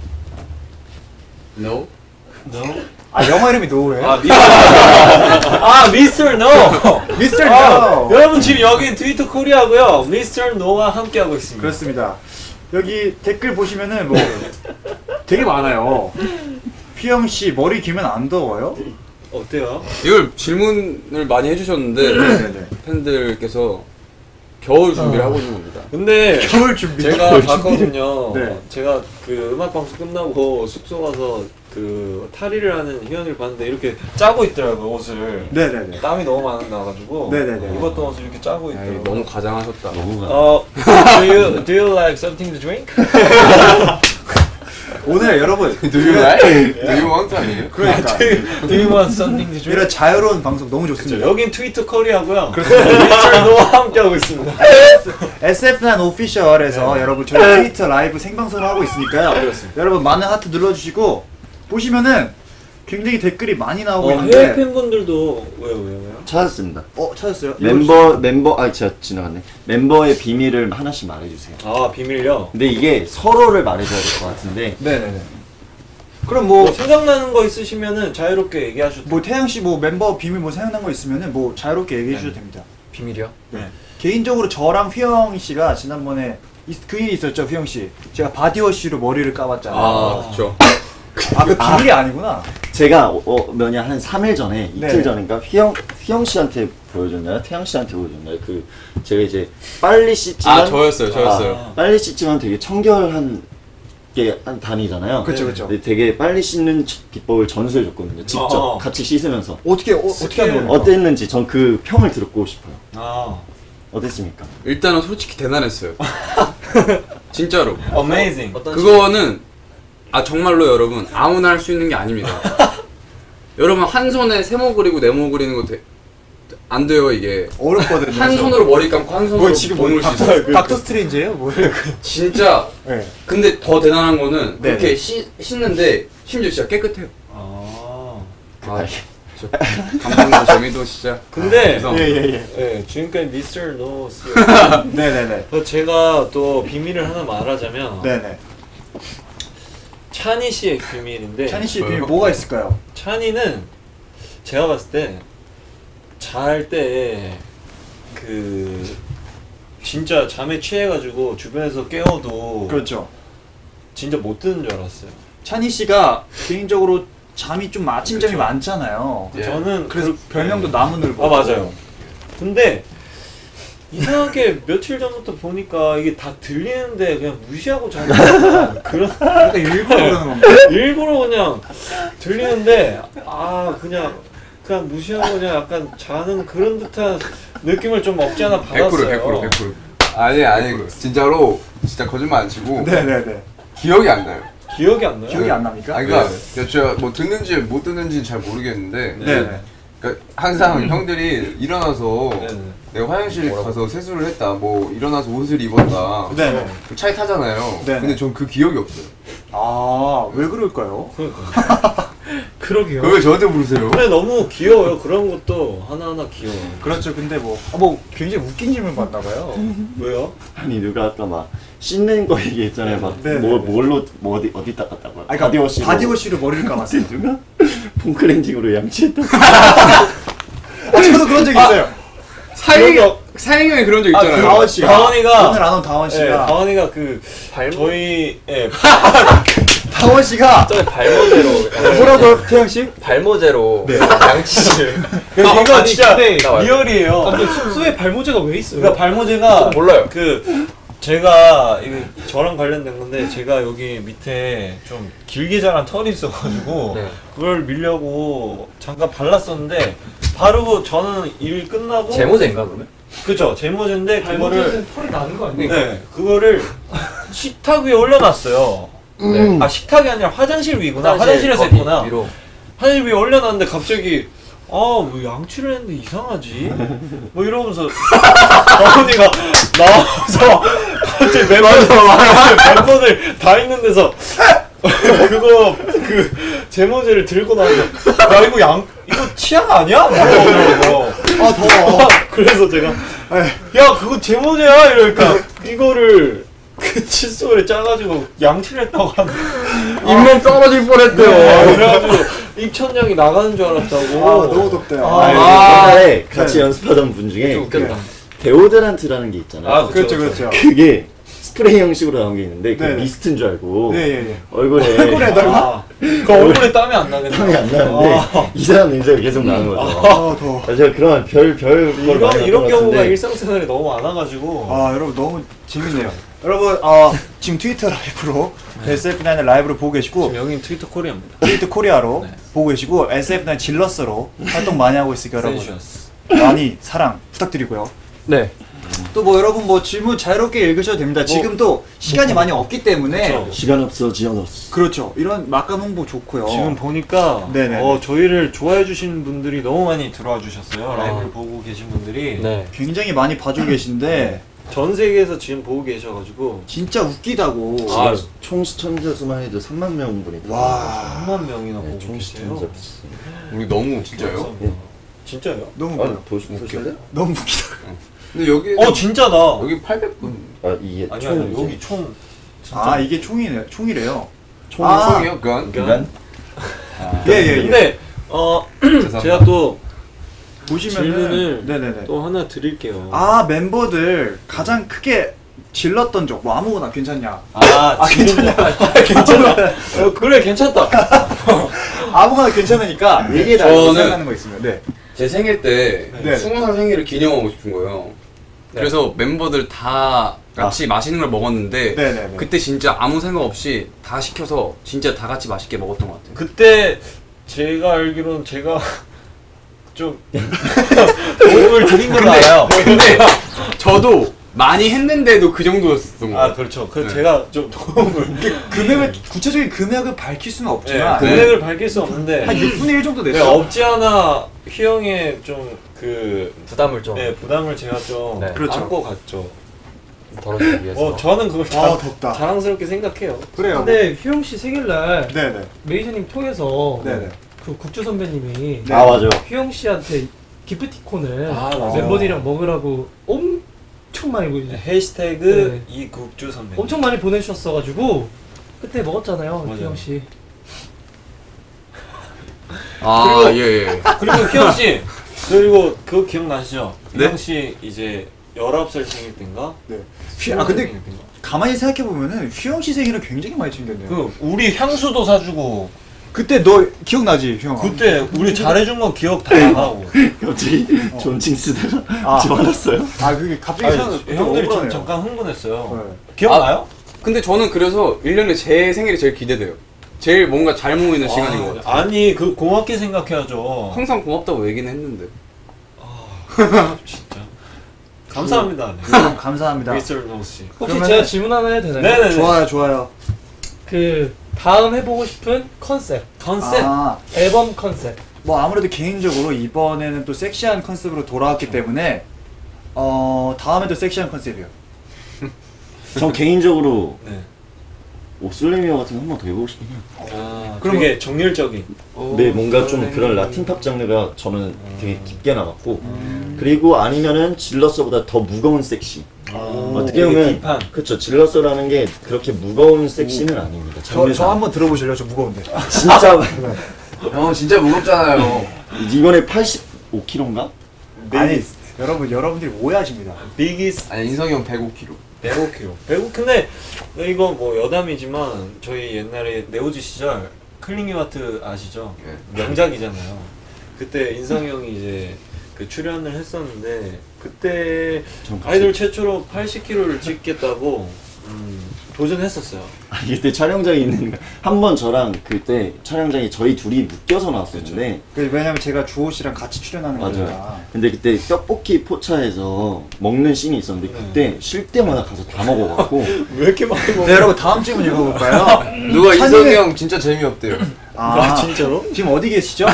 Speaker 8: No.
Speaker 1: No?
Speaker 2: 아 영어 이름이 노래요?
Speaker 1: 아, 미스터 아, 미스터 No.
Speaker 2: 미스터
Speaker 1: 아,
Speaker 2: No.
Speaker 1: 여러분 지금 여기 트위터 코리아고요. 미스터 No와 함께 하고 있습니다.
Speaker 2: 그렇습니다. 여기 댓글 보시면은 뭐 되게 많아요. 휘영 씨 머리 길면 안 더워요?
Speaker 1: 어때요?
Speaker 8: 이걸 질문을 많이 해주셨는데
Speaker 2: 네네네.
Speaker 8: 팬들께서 겨울 준비를 하고 있는 겁니다.
Speaker 1: 근데
Speaker 2: 겨울 준비.
Speaker 1: 제가 봤거든요.
Speaker 2: 네.
Speaker 1: 제가 그 음악 방송 끝나고 숙소 가서 그 탈의를 하는 희연이를 봤는데 이렇게 짜고 있더라고요 옷을.
Speaker 2: 네네네.
Speaker 1: 땀이 너무 많이 나가지고
Speaker 2: 네네네.
Speaker 1: 입었던 옷을 이렇게 짜고
Speaker 8: 아이,
Speaker 1: 있더라고요.
Speaker 8: 너무 과장하셨다.
Speaker 6: 너무 가.
Speaker 1: 어, do you do you like something to drink?
Speaker 2: 오늘 여러분
Speaker 7: Do you like? Do you want 아니에요?
Speaker 2: 그러니까
Speaker 3: Do you want something to drink?
Speaker 2: 이런 자유로운 방송 너무 좋습니다.
Speaker 1: 여긴 트위터 커리어고요. 미스터노와 함께하고 있습니다.
Speaker 2: 에스에프나인 오피셜에서 여러분 저희 트위터 라이브 생방송을 하고 있으니까요.
Speaker 1: 그렇습니다.
Speaker 2: 여러분 많은 하트 눌러주시고 보시면은 굉장히 댓글이 많이 나오고
Speaker 1: 어,
Speaker 2: 있는데
Speaker 1: 해외 팬분들도 왜요 왜요 왜요?
Speaker 6: 찾았습니다.
Speaker 2: 어 찾았어요?
Speaker 6: 멤버 멤버 아 제가 지나갔네. 멤버의 비밀을 하나씩 말해주세요.
Speaker 1: 아 비밀요?
Speaker 6: 근데 이게 서로를 말해줘야 될 것 같은데.
Speaker 2: 네네네. 그럼
Speaker 1: 뭐
Speaker 2: 뭐
Speaker 1: 생각나는 거 있으시면은 자유롭게 얘기하셔도
Speaker 2: 뭐 태양 씨 뭐 멤버 비밀 뭐 생각난 거 있으면은 뭐 자유롭게 얘기해 주셔도 됩니다.
Speaker 5: 비밀이요?
Speaker 2: 네. 개인적으로 저랑 휘영 씨가 지난번에 이- 그 일이 있었죠, 휘영 씨. 제가 바디워시로 머리를 까봤잖아요.
Speaker 8: 아, 그쵸.
Speaker 2: 아, 그 비밀이 아니구나.
Speaker 6: 제가 어, 어 뭐냐 한 삼 일 전에 이틀
Speaker 2: 네네.
Speaker 6: 전인가 휘영 휘영 씨한테 보여줬나요? 태양 씨한테 보여줬나요? 그 제가 이제 빨리 씻지만
Speaker 8: 아, 저였어요, 저였어요.
Speaker 6: 아, 빨리 씻지만 되게 청결한 게 한 단위잖아요.
Speaker 2: 그쵸, 그쵸.
Speaker 6: 근데 되게 빨리 씻는 치- 비법을 전수해 줬거든요. 직접
Speaker 1: 어.
Speaker 6: 같이 씻으면서
Speaker 2: 어떻게 어, 어떻게 하는 겁니까?
Speaker 6: 어땠는지 전 그 평을 듣고 싶어요.
Speaker 1: 아
Speaker 6: 어땠습니까?
Speaker 8: 일단은 솔직히 대단했어요. 진짜로.
Speaker 1: amazing.
Speaker 5: 어떤
Speaker 8: 그거는 아 정말로 여러분 아무나 할 수 있는 게 아닙니다. 여러분 한 손에 세모 그리고 네모 그리는 거 안 돼요 이게.
Speaker 2: 어렵거든요.
Speaker 8: 한 손으로 머리 감고 한 손으로
Speaker 2: 뭐 지금 뭐
Speaker 8: 몸을
Speaker 2: 닥터,
Speaker 8: 씻어요.
Speaker 2: 닥터 스트레인지예요? 뭐예요?
Speaker 8: 진짜.
Speaker 2: 네.
Speaker 8: 근데 더 대단한 거는
Speaker 2: 네네.
Speaker 8: 그렇게 씻, 씻는데 심지어 진짜 깨끗해요.
Speaker 1: 아
Speaker 8: 아, 진짜 감동도 재미도 진짜.
Speaker 1: 근데
Speaker 8: 죄송.
Speaker 2: 예, 예, 예.
Speaker 1: 네, 지금까지 미스터 노 씨.
Speaker 2: 네네네.
Speaker 1: 제가 또 비밀을 하나 말하자면
Speaker 2: 네네.
Speaker 1: 찬이 씨의 비밀인데
Speaker 2: 찬희 씨 비밀 뭐가 있을까요?
Speaker 1: 찬이는 제가 봤을 때 잘 때 그 진짜 잠에 취해가지고 주변에서 깨워도
Speaker 2: 그렇죠.
Speaker 1: 진짜 못 드는 줄 알았어요.
Speaker 2: 찬희 씨가 개인적으로 잠이 좀 아침잠이
Speaker 1: 그쵸.
Speaker 2: 많잖아요.
Speaker 8: 예.
Speaker 1: 저는
Speaker 2: 그래서
Speaker 1: 그-
Speaker 2: 별명도 나무늘보.
Speaker 1: 아 맞아요. 근데 이상하게 며칠 전부터 보니까 이게 다 들리는데 그냥 무시하고 자는 그런
Speaker 2: 그러니까 일부러 그러는 겁니다.
Speaker 1: 일부러 그냥 들리는데 아 그냥 그냥 무시하고 그냥 약간 자는 그런 듯한 느낌을 좀 없지 않아
Speaker 7: 백 퍼센트
Speaker 1: 받았어요.
Speaker 7: 백 퍼센트 백 퍼센트 아니 아니 진짜로 진짜 거짓말 안 치고
Speaker 2: 네네네.
Speaker 7: 기억이 안 나요.
Speaker 1: 기억이 안 나요.
Speaker 2: 기억이 안 납니까?
Speaker 7: 아니 그러니까 제가 뭐 듣는지 못 듣는지는 잘 모르겠는데
Speaker 2: 네네.
Speaker 7: 그러니까 항상 형들이 일어나서
Speaker 1: 네네.
Speaker 7: 내가 화장실에 가서 세수를 했다 뭐 일어나서 옷을 입었다
Speaker 2: 네네.
Speaker 7: 그 차에 타잖아요.
Speaker 2: 네네.
Speaker 7: 근데 전 그 기억이 없어요.
Speaker 2: 아, 왜 그럴까요?
Speaker 1: 그러니까. 그러게요.
Speaker 7: 그걸 저한테 물으세요.
Speaker 1: 근데 너무 귀여워요. 그런 것도 하나하나 귀여워요.
Speaker 2: 그렇죠. 근데 뭐, 아, 뭐 굉장히 웃긴 질문 받나봐요.
Speaker 1: 왜요?
Speaker 6: 아니 누가 아까 막 씻는 거 얘기했잖아요. 막
Speaker 2: 네,
Speaker 6: 뭐,
Speaker 2: 네, 네.
Speaker 6: 뭘로 뭐 어디 어디 닦았다고.
Speaker 2: 아, 그러니까
Speaker 6: 바디워시로.
Speaker 2: 바디워시로 머리를 감았어요.
Speaker 6: 누가 폼클렌징으로 양치했다.
Speaker 2: 아, 저도 그런 적 있어요.
Speaker 8: 사행 사행 형이 그런 적 있잖아요.
Speaker 2: 다원 씨가
Speaker 1: 다원이가-
Speaker 2: 오늘 안 온 다원
Speaker 1: 네,
Speaker 2: 씨가
Speaker 1: 다원이가 그
Speaker 5: 발모
Speaker 1: 저희 예,
Speaker 2: 다원 씨가
Speaker 5: 저는 발모제로
Speaker 2: 뭐라고요, 태양 씨?
Speaker 5: 발모제로
Speaker 2: 네.
Speaker 5: 양치를
Speaker 1: 이거
Speaker 3: 아니,
Speaker 1: 진짜
Speaker 3: 근데
Speaker 5: 나와요.
Speaker 1: 리얼이에요.
Speaker 3: 근데 숙소에 발모제가 왜 있어요?
Speaker 1: 그러니까 발모제가
Speaker 5: 몰라요.
Speaker 1: 그 제가 이거 저랑 관련된 건데 제가 여기 밑에 좀 길게 자란 털이 있어가지고
Speaker 5: 네.
Speaker 1: 그걸 밀려고 잠깐 발랐었는데 바로 저는 일 끝나고
Speaker 5: 제모제인가 그러면?
Speaker 1: 그죠 제모제인데 그거를
Speaker 3: 발모제는 털이 나는 거 아니에요?
Speaker 1: 네 그거를 식탁 위에 올려놨어요.
Speaker 5: 네.
Speaker 1: 아 식탁이 아니라 화장실 위구나.
Speaker 5: 화장실
Speaker 1: 화장실에서
Speaker 5: 거기
Speaker 1: 했구나.
Speaker 5: 위로.
Speaker 1: 화장실 위에 올려놨는데 갑자기 아 왜 양치를 했는데 이상하지? 뭐 이러면서 어머니가 나와서 갑자기 멤버들 멤버들 다 있는 데서 그거 그 제모제를 들고 나와서 야 이거 양 이거 치약 아니야? 이러고
Speaker 2: 아, 더워.
Speaker 1: 그래서 제가 야 그거 제모제야 이러니까 이거를 그 칫솔에 짜가지고 양치를 했다고 하는
Speaker 8: 잇몸 떨어질 뻔했대요.
Speaker 1: 그래가지고 입천장이 나가는 줄 알았다고.
Speaker 2: 아, 너무 덥대요.
Speaker 1: 아,
Speaker 2: 아,
Speaker 6: 옛날에 같이
Speaker 2: 네.
Speaker 6: 연습하던 분 중에
Speaker 5: 좀 웃겼다.
Speaker 6: 데오드란트라는 게 있잖아요.
Speaker 1: 아,
Speaker 2: 그렇죠, 그렇죠.
Speaker 6: 그게 스프레이 형식으로 나온 게 있는데 그
Speaker 2: 네.
Speaker 6: 미스트인 줄 알고
Speaker 2: 네, 예, 예.
Speaker 6: 얼굴에
Speaker 2: 얼굴에 널
Speaker 1: 아, 그 얼굴에 땀이 안 나겠네.
Speaker 6: 땀이 안 나는데
Speaker 1: 아.
Speaker 6: 이상한 냄새가 계속 나는 거죠.
Speaker 2: 아, 더워.
Speaker 6: 아, 제가 그런 별별 걸
Speaker 1: 이런
Speaker 6: 많이
Speaker 1: 이런
Speaker 6: 봤던 것
Speaker 1: 경우가
Speaker 6: 같은데
Speaker 1: 일상생활에 너무 많아가지고.
Speaker 2: 아, 여러분 너무 재밌네요. 여러분, 어, 지금 트위터 라이브로 에스에프나인을 라이브로 보고 계시고
Speaker 1: 지금 여긴 트위터 코리아입니다.
Speaker 2: 트위터 코리아로
Speaker 1: 네.
Speaker 2: 보고 계시고 에스에프나인 질러스로 활동 많이 하고 있으니까 여러분
Speaker 1: 센슈어스.
Speaker 2: 많이 사랑 부탁드리고요.
Speaker 3: 네.
Speaker 2: 또 뭐 여러분 뭐 질문 자유롭게 읽으셔도 됩니다. 지금 또 시간이 많이 없기 때문에
Speaker 1: 그렇죠.
Speaker 6: 시간 없어 지어놨어.
Speaker 2: 그렇죠. 이런 막간 홍보 좋고요.
Speaker 1: 지금 보니까
Speaker 2: 네네.
Speaker 1: 어, 저희를 좋아해 주시는 분들이 너무 많이 들어와 주셨어요. 라이브를
Speaker 5: 아.
Speaker 1: 보고 계신 분들이
Speaker 5: 네.
Speaker 2: 굉장히 많이 봐주고 계신데
Speaker 1: 전 세계에서 지금 보고 계셔가지고
Speaker 2: 진짜 웃기다고.
Speaker 1: 아,
Speaker 6: 지금 총 시청자 수만 해도 삼만 명분이
Speaker 2: 와.
Speaker 1: 삼만 명이나
Speaker 6: 네,
Speaker 1: 보고
Speaker 6: 총
Speaker 1: 계세요.
Speaker 6: 시청자.
Speaker 7: 우리 너무 진짜요?
Speaker 6: 예.
Speaker 1: 진짜요?
Speaker 2: 너무
Speaker 6: 아,
Speaker 2: 웃겨.
Speaker 6: 보시 보실래?
Speaker 2: 너무 웃기다.
Speaker 7: 근데 여기
Speaker 1: 어 진짜다.
Speaker 7: 여기 팔백 분.
Speaker 6: 아 이게
Speaker 1: 아니
Speaker 6: 총
Speaker 1: 아니 여기 총
Speaker 2: 아 이게 총이네. 총이래요.
Speaker 6: 총
Speaker 2: 아.
Speaker 7: 총이요? 그건?
Speaker 6: 그간
Speaker 2: 예예 예.
Speaker 1: 근데 어
Speaker 7: 죄송합니다.
Speaker 1: 제가 또
Speaker 2: 보시면은
Speaker 1: 질문을
Speaker 2: 네네네.
Speaker 1: 또 하나 드릴게요.
Speaker 2: 아 멤버들 가장 크게 질렀던 적 뭐 아무거나 괜찮냐?
Speaker 1: 아, 괜찮아. 괜찮아. 어, 그래 괜찮다.
Speaker 2: 아무거나 괜찮으니까 얘기해라.
Speaker 8: 저는-
Speaker 2: 생각나는 거 있으면. 네.
Speaker 8: 제 생일 때
Speaker 2: 네.
Speaker 8: 스무 살 생일을 기념하고 싶은 거예요. 그래서 멤버들 다 같이 맛있는 걸 먹었는데
Speaker 2: 네네네.
Speaker 8: 그때 진짜 아무 생각 없이 다 시켜서 진짜 다 같이 맛있게 먹었던 것 같아요.
Speaker 1: 그때 제가 알기로는 제가 좀 도움을 드린 건 알아요.
Speaker 8: 근데 저도 많이 했는데도 그 정도였었던 거
Speaker 1: 아
Speaker 8: 같아요.
Speaker 1: 그렇죠. 그
Speaker 8: 네.
Speaker 1: 제가 좀 도움을
Speaker 2: 금액을 구체적인 금액을 밝힐 수는
Speaker 1: 네,
Speaker 2: 없지만
Speaker 1: 금액을 밝힐 수 없는데
Speaker 2: 한 육분의 일 정도
Speaker 1: 네,
Speaker 2: 됐어요.
Speaker 1: 없지 않아 휘영의 좀 그
Speaker 5: 부담을 좀
Speaker 1: 네, 부담을 제가 좀
Speaker 5: 네.
Speaker 2: 그렇죠.
Speaker 1: 안고 갔죠.
Speaker 5: 덜어주기 위해서.
Speaker 1: 어 저는 그걸
Speaker 2: 아
Speaker 1: 자,
Speaker 2: 덥다.
Speaker 1: 자랑스럽게 생각해요.
Speaker 2: 그래요.
Speaker 3: 근데 휘영 씨 생일날
Speaker 2: 네네.
Speaker 3: 메이저님 통해서
Speaker 2: 네네.
Speaker 3: 그 국주 선배님이
Speaker 2: 네.
Speaker 6: 아 맞아.
Speaker 3: 휘영 씨한테 기프티콘을
Speaker 1: 아, 맞아요.
Speaker 3: 멤버들이랑 먹으라고 엄청 많이 보내
Speaker 1: 해시태그
Speaker 3: 네.
Speaker 1: 이국주 선배.
Speaker 3: 엄청 많이 보내주셨어가지고 그때 먹었잖아요,
Speaker 1: 맞아요.
Speaker 3: 휘영 씨.
Speaker 8: 아, 예, 예.
Speaker 1: 그리고 휘영 씨 그리고 그거 기억나시죠?
Speaker 8: 네?
Speaker 1: 휘영 씨 이제 열아홉 살 생일 때인가?
Speaker 2: 네. 휘, 아 근데
Speaker 1: 생일 때인가?
Speaker 2: 가만히 생각해 보면은 휘영 씨 생일은 굉장히 많이 챙겼네요.
Speaker 1: 그 우리 향수도 사주고
Speaker 2: 그때 너 기억나지, 휘영?
Speaker 1: 그때 우리 잘해준 건 기억 다 나고.
Speaker 6: 갑자기 존칭 쓰다가
Speaker 2: 아.
Speaker 6: 집 받았어요.
Speaker 2: 아 그게 갑자기 생각
Speaker 1: 아니, 형들이 좀 잠깐 흥분했어요.
Speaker 2: 네.
Speaker 1: 기억나요?
Speaker 8: 근데 저는 그래서 일 년에 제 생일이 제일 기대돼요. 제일 뭔가 잘 모이는 시간인 것 같아요.
Speaker 1: 아니 그 고맙게 생각해야죠.
Speaker 8: 항상 고맙다고 얘기는 했는데.
Speaker 1: 진짜 감사합니다. 네.
Speaker 2: 네. 감사합니다.
Speaker 1: 미스터 노 씨.
Speaker 3: 혹시
Speaker 2: 그러면은-
Speaker 3: 제가 질문 하나 해도 되나요?
Speaker 1: 네네네.
Speaker 2: 좋아요, 좋아요.
Speaker 3: 그 다음 해보고 싶은 컨셉,
Speaker 1: 컨셉.
Speaker 2: 아,
Speaker 3: 앨범 컨셉.
Speaker 2: 뭐 아무래도 개인적으로 이번에는 또 섹시한 컨셉으로 돌아왔기 때문에 어 다음에도 섹시한 컨셉이요.
Speaker 6: 전 개인적으로
Speaker 1: 네.
Speaker 6: 옥슬레미어 같은 거 한 번 더 해보고 싶긴 해요.
Speaker 1: 아,
Speaker 2: 그럼-
Speaker 1: 되게 정열적인.
Speaker 6: 네, 뭔가 좀 그런 라틴 팝 장르가 저는 되게 깊게 나갔고 그리고 아니면은 질러서보다 더 무거운 섹시. 어떻게
Speaker 1: 되게
Speaker 6: 보면
Speaker 1: 딥한.
Speaker 6: 그렇죠. 질러서라는 게 그렇게 무거운 섹시는 아닙니다.
Speaker 2: 저,
Speaker 6: 장르상.
Speaker 2: 저 한번 들어보실래요? 저 무거운데.
Speaker 6: 진짜
Speaker 7: 형 진짜 무겁잖아요.
Speaker 6: 이번에 팔십오 킬로그램인가?
Speaker 2: 아니, 여러분, 여러분들이 오해하십니다.
Speaker 1: 비기스
Speaker 7: 아니 인성이 형 백오 킬로그램.
Speaker 1: 백오 킬로그램. 백오 근데 이거 뭐 여담이지만 저희 옛날에 네오지 시절 클링유마트 아시죠?
Speaker 7: 예.
Speaker 1: 명작이잖아요. 그때 인성이 형이 이제 그 출연을 했었는데 그때
Speaker 6: 전 갑자기-
Speaker 1: 아이돌 최초로 팔십 킬로그램를 찍겠다고 음, 도전했었어요.
Speaker 6: 아, 이때 촬영장에 있는 한 번 저랑 그때 촬영장에 저희 둘이 묶여서 나왔었는데
Speaker 2: 그 왜냐면 제가 주호 씨랑 같이 출연하는
Speaker 6: 맞아요.
Speaker 2: 거니까.
Speaker 6: 근데 그때 떡볶이 포차에서 먹는 씬이 있었는데 그때 쉴 때마다 가서 다 먹어갖고
Speaker 1: 왜 이렇게 많이 먹어?
Speaker 2: 네, 여러분 다음 질문 읽어볼까요?
Speaker 7: 누가
Speaker 2: 찬이는-
Speaker 7: 인성이 형 진짜 재미없대요.
Speaker 2: 아,
Speaker 1: 진짜로?
Speaker 2: 지금 어디 계시죠?